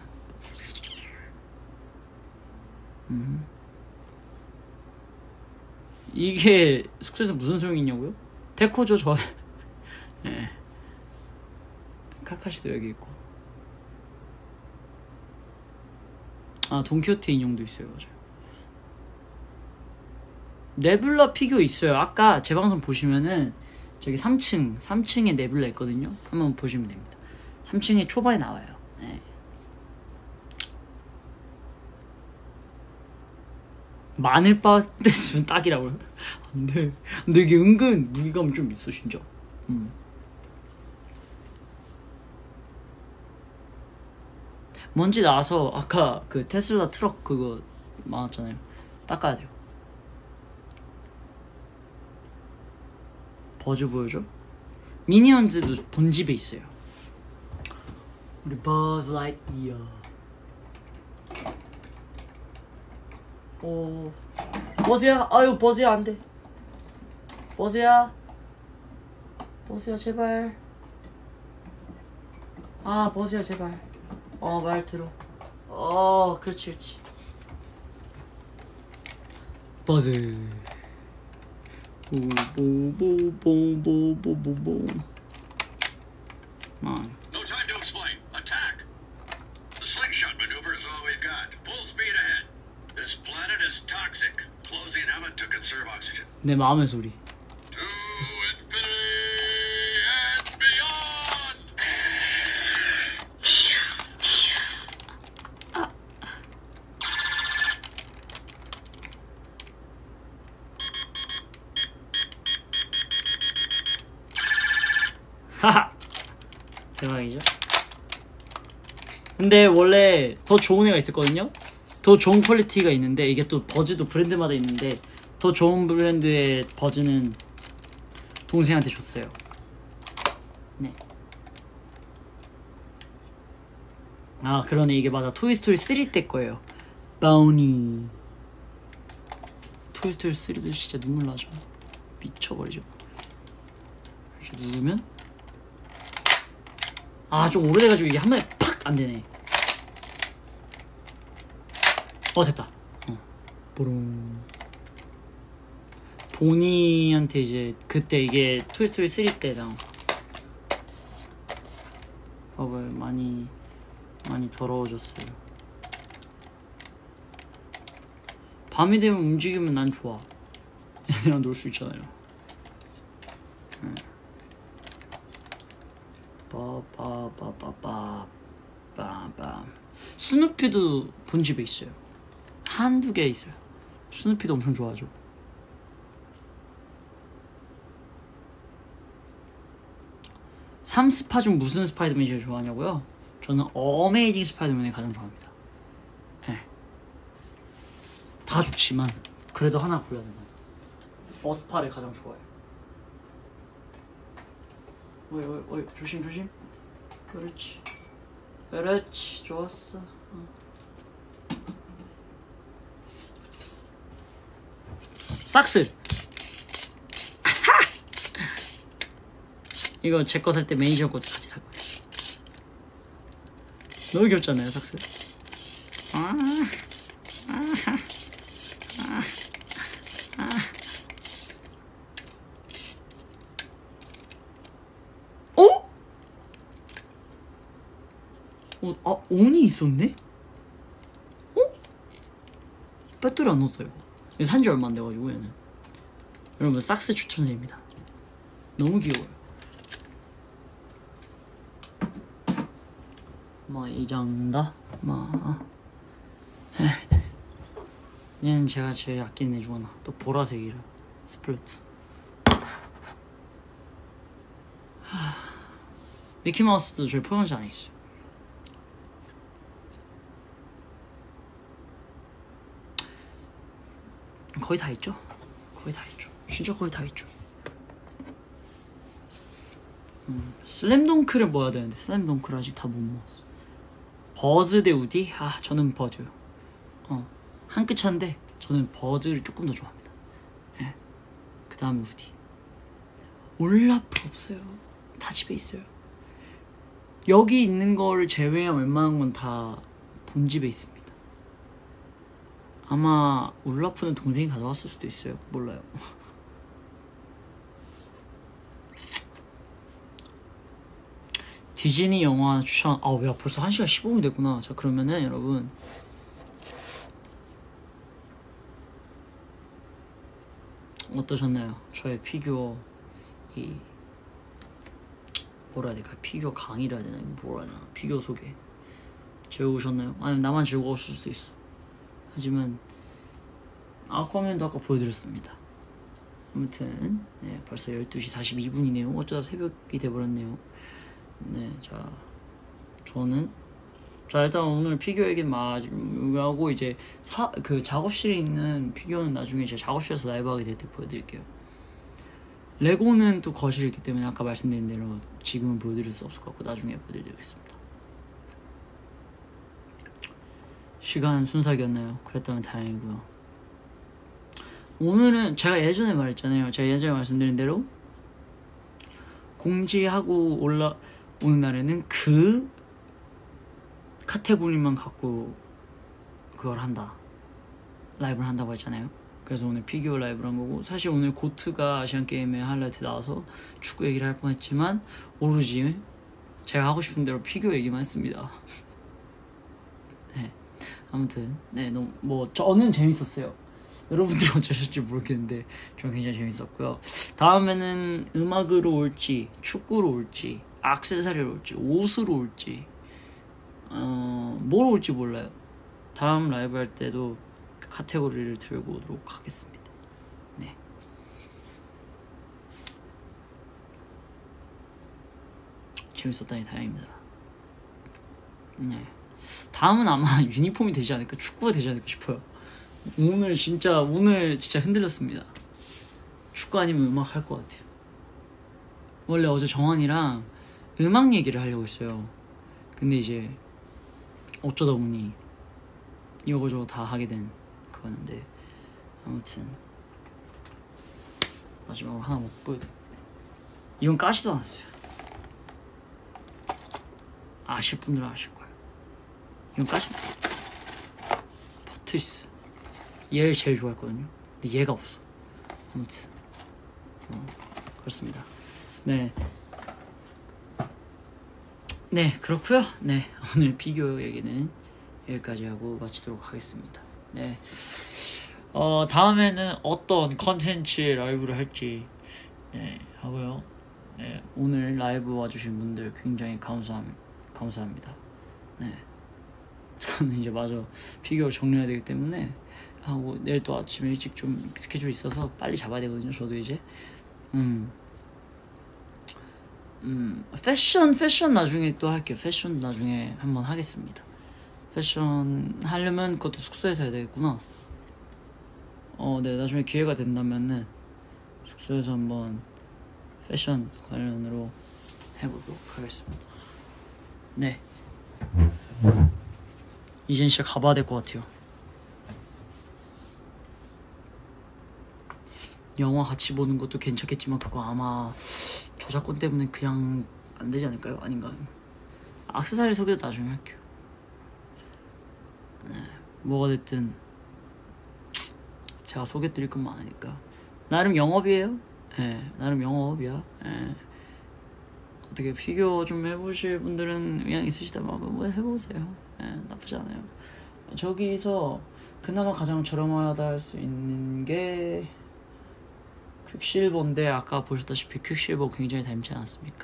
음. 이게 숙소에서 무슨 소용이 있냐고요? 데코죠 저. 네. 카카시도 여기 있고. 아 돈키호테 인형도 있어요. 맞아요. 네뷸라 피규어 있어요. 아까 제 방송 보시면은 저기 삼 층 삼 층에 네뷸라 있거든요. 한번 보시면 됩니다. 삼 층에 초반에 나와요. 네. 마늘바 됐으면 딱이라고요? 안돼. 근데 이게 은근 무게감이 좀 있어 진짜. 음. 먼지 나서 아까 그 테슬라 트럭 그거 많았잖아요. 닦아야 돼요. 버즈 보여줘? 미니언즈도 본집에 있어요. 우리 버즈 라이트이어. 오, 버즈야, 아유 버즈야 안 돼. 버즈야, 버즈야 제발. 아 버즈야 제발. 어 말 들어. 어 그렇지 그렇지. 버즈. 보보보보보보보보. 만. No time to explain. Attack! The slingshot maneuver is all we've got. Full speed ahead. This planet is toxic. Closing helmet to conserve oxygen. 내 마음의 소리. To infinity and beyond! 하하. 대박이죠. 근데 원래 더 좋은 애가 있었거든요. 더 좋은 퀄리티가 있는데 이게 또 버즈도 브랜드마다 있는데 더 좋은 브랜드의 버즈는 동생한테 줬어요. 네. 아 그러네. 이게 맞아. 토이스토리 쓰리 때 거예요. 바우니. 토이스토리 쓰리도 진짜 눈물 나죠. 미쳐버리죠. 누르면 아 좀 오래돼가지고 이게 한 번에 팍 안되네. 어 됐다. 어. 보롱. 보니한테 이제 그때 이게 토이스토리 쓰리 때랑 밥을 많이 많이 더러워졌어요. 밤이 되면 움직이면 난 좋아. 얘네랑 놀 수 있잖아요. 응. 빠빠빠빠빠 빠빠. 스누피도 본 집에 있어요. 한두 개 있어요. 스누피도 엄청 좋아하죠. 삼 스파 중 무슨 스파이더맨이 제일 좋아하냐고요? 저는 어메이징 스파이더맨을 가장 좋아합니다. 네. 다 좋지만 그래도 하나 골라야 된다. 어스파를 가장 좋아해요. 어이 어이 어이 조심 조심. 그렇지 그렇지 좋았어. 어. 삭스. 이거 제 거 살 때 매니저 것도 같이 살 거예요. 너무 귀엽잖아요 삭스. 아, 아, 아, 아. 어? 어, 아, 온이 있었네? 어? 배터리 안 넣었어요. 이거 산지 얼마 안 돼가지고 얘는. 여러분 삭스 추천드립니다. 너무 귀여워요. 뭐 이 정도? 뭐 얘는 제가 제일 아끼는 애 중 하나. 또 보라색이라 스플래툰. 미키마우스도 저희 포장지 안에 있어요. 거의 다 있죠? 거의 다 있죠. 진짜 거의 다 있죠. 음, 슬램덩크를 모아야 되는데 슬램덩크를 아직 다 못 모았어. 버즈 대 우디? 아 저는 버즈요. 어, 한 끗 차인데 저는 버즈를 조금 더 좋아합니다. 예. 그 다음에 우디. 올라프 없어요. 다 집에 있어요. 여기 있는 거를 제외한 웬만한 건 다 본집에 있습니다. 아마 울라프는 동생이 가져왔을 수도 있어요. 몰라요. 디즈니 영화 추천. 아, 야 벌써 한 시간 십오 분 됐구나. 자 그러면은 여러분 어떠셨나요? 저의 피규어 이 뭐라 해야 될까? 피규어 강의를 해야 되나? 뭐라 해야 되나? 피규어 소개 즐거우셨나요? 아니면 나만 즐거웠을 수도 있어. 하지만 아쿠아맨도 아까 보여드렸습니다. 아무튼 네, 벌써 열두 시 사십이 분이네요 어쩌다 새벽이 돼버렸네요. 네, 자 저는 자 일단 오늘 피규어 얘기 마하고 이제 사, 그 작업실에 있는 피규어는 나중에 제가 작업실에서 라이브하게 될 때 보여드릴게요. 레고는 또 거실에 있기 때문에 아까 말씀드린 대로 지금은 보여드릴 수 없을 것 같고 나중에 보여드리겠습니다. 시간 순삭이었나요? 그랬다면 다행이고요. 오늘은 제가 예전에 말했잖아요. 제가 예전에 말씀드린 대로 공지하고 올라오는 날에는 그 카테고리만 갖고 그걸 한다, 라이브를 한다고 했잖아요. 그래서 오늘 피규어 라이브를 한 거고, 사실 오늘 고트가 아시안게임에 하이라이트 나와서 축구 얘기를 할 뻔했지만 오로지 제가 하고 싶은 대로 피규어 얘기만 했습니다. 네, 아무튼 네, 너무 뭐 저는 재밌었어요. 여러분들은 어쩌실지 모르겠는데 저는 굉장히 재밌었고요. 다음에는 음악으로 올지, 축구로 올지, 액세서리로 올지, 옷으로 올지, 어, 뭐로 올지 몰라요. 다음 라이브 할 때도 그 카테고리를 들고 오도록 하겠습니다. 네. 재밌었다니 다행입니다. 네. 다음은 아마 유니폼이 되지 않을까, 축구가 되지 않을까 싶어요. 오늘 진짜 오늘 진짜 흔들렸습니다. 축구 아니면 음악 할 것 같아요. 원래 어제 정환이랑 음악 얘기를 하려고 했어요. 근데 이제 어쩌다 보니 이거저거 다 하게 된 그거였는데, 아무튼 마지막으로 하나 못 보여. 이건 까지도 않았어요. 아실 분들은 아실 거예요. 이건 까지. 버트리스. 얘를 제일 좋아했거든요. 근데 얘가 없어. 아무튼 어, 그렇습니다. 네, 네 그렇고요. 네, 오늘 피규어 얘기는 여기까지 하고 마치도록 하겠습니다. 네, 어 다음에는 어떤 컨텐츠 라이브를 할지 네 하고요. 네, 오늘 라이브 와주신 분들 굉장히 감사함 감사합니다. 네, 저는 이제 마저 피규어 정리해야 되기 때문에 하고, 내일 또 아침에 일찍 좀 스케줄이 있어서 빨리 잡아야 되거든요. 저도 이제 음, 음 패션 패션 나중에 또 할게요. 패션 나중에 한번 하겠습니다. 패션 하려면 그것도 숙소에서 해야 되겠구나. 어, 네, 나중에 기회가 된다면은 숙소에서 한번 패션 관련으로 해보도록 하겠습니다. 네, 이젠 진짜 가봐야 될 것 같아요. 영화 같이 보는 것도 괜찮겠지만 그거 아마 저작권 때문에 그냥 안 되지 않을까요? 아닌가? 액세서리 소개도 나중에 할게요. 네, 뭐가 됐든 제가 소개드릴 건 많으니까. 나름 영업이에요. 네, 나름 영업이야. 네. 어떻게 피규어 좀 해보실 분들은 의향 있으시다면 한번 해보세요. 네, 나쁘지 않아요. 저기서 그나마 가장 저렴하다 할 수 있는 게 퀵실버인데, 아까 보셨다시피 퀵실버 굉장히 닮지 않았습니까?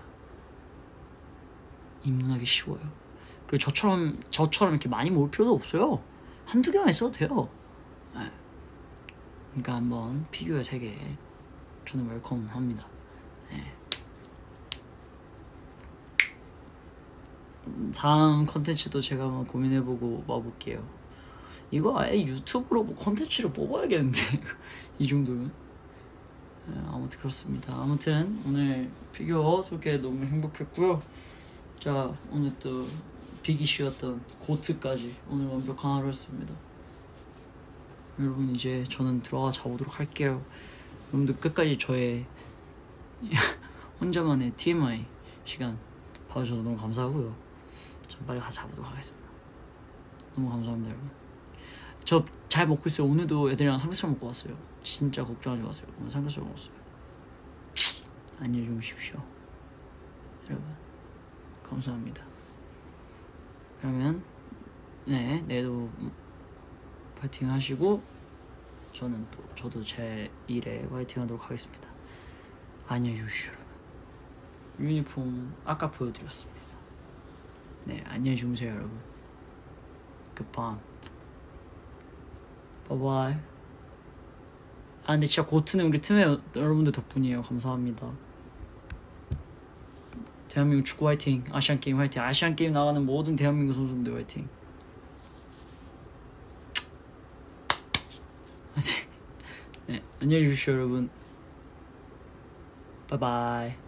입문하기 쉬워요. 그리고 저처럼 저처럼 이렇게 많이 모을 필요도 없어요. 한두 개만 있어도 돼요. 네. 그러니까 한번 피규어 세계 저는 웰컴합니다. 네. 다음 컨텐츠도 제가 한번 고민해보고 와볼게요. 이거 아예 유튜브로 뭐 컨텐츠를 뽑아야겠는데 이 정도면. 네, 아무튼 그렇습니다. 아무튼 오늘 피규어 소개 너무 행복했고요. 자, 오늘 또 빅이슈였던 고트까지 오늘 완벽한 하루였습니다. 여러분, 이제 저는 들어가 자보도록 할게요. 여러분들 끝까지 저의 혼자만의 티엠아이 시간 봐주셔서 너무 감사하고요. 전 빨리 가서 자보도록 하겠습니다. 너무 감사합니다, 여러분. 저 잘 먹고 있어요. 오늘도 애들이랑 삼겹살 먹고 왔어요. 진짜 걱정하지 마세요. 오늘 삼겹살 먹었어요. 안녕히 주무십시오, 여러분. 감사합니다. 그러면 네, 내일도 파이팅 하시고 저는 또 저도 제 일에 파이팅 하도록 하겠습니다. 안녕히 주무십시오, 여러분. 유니폼은 아까 보여드렸습니다. 네, 안녕히 주무세요, 여러분. 굿밤. 바이바이. 아, 근데 진짜 고트는 우리 팀의 여러분들 덕분이에요. 감사합니다. 대한민국 축구 화이팅. 아시안게임 화이팅. 아시안게임 나가는 모든 대한민국 선수분들 화이팅. 화이팅. 네, 안녕히 계십시오, 여러분. 바이바이.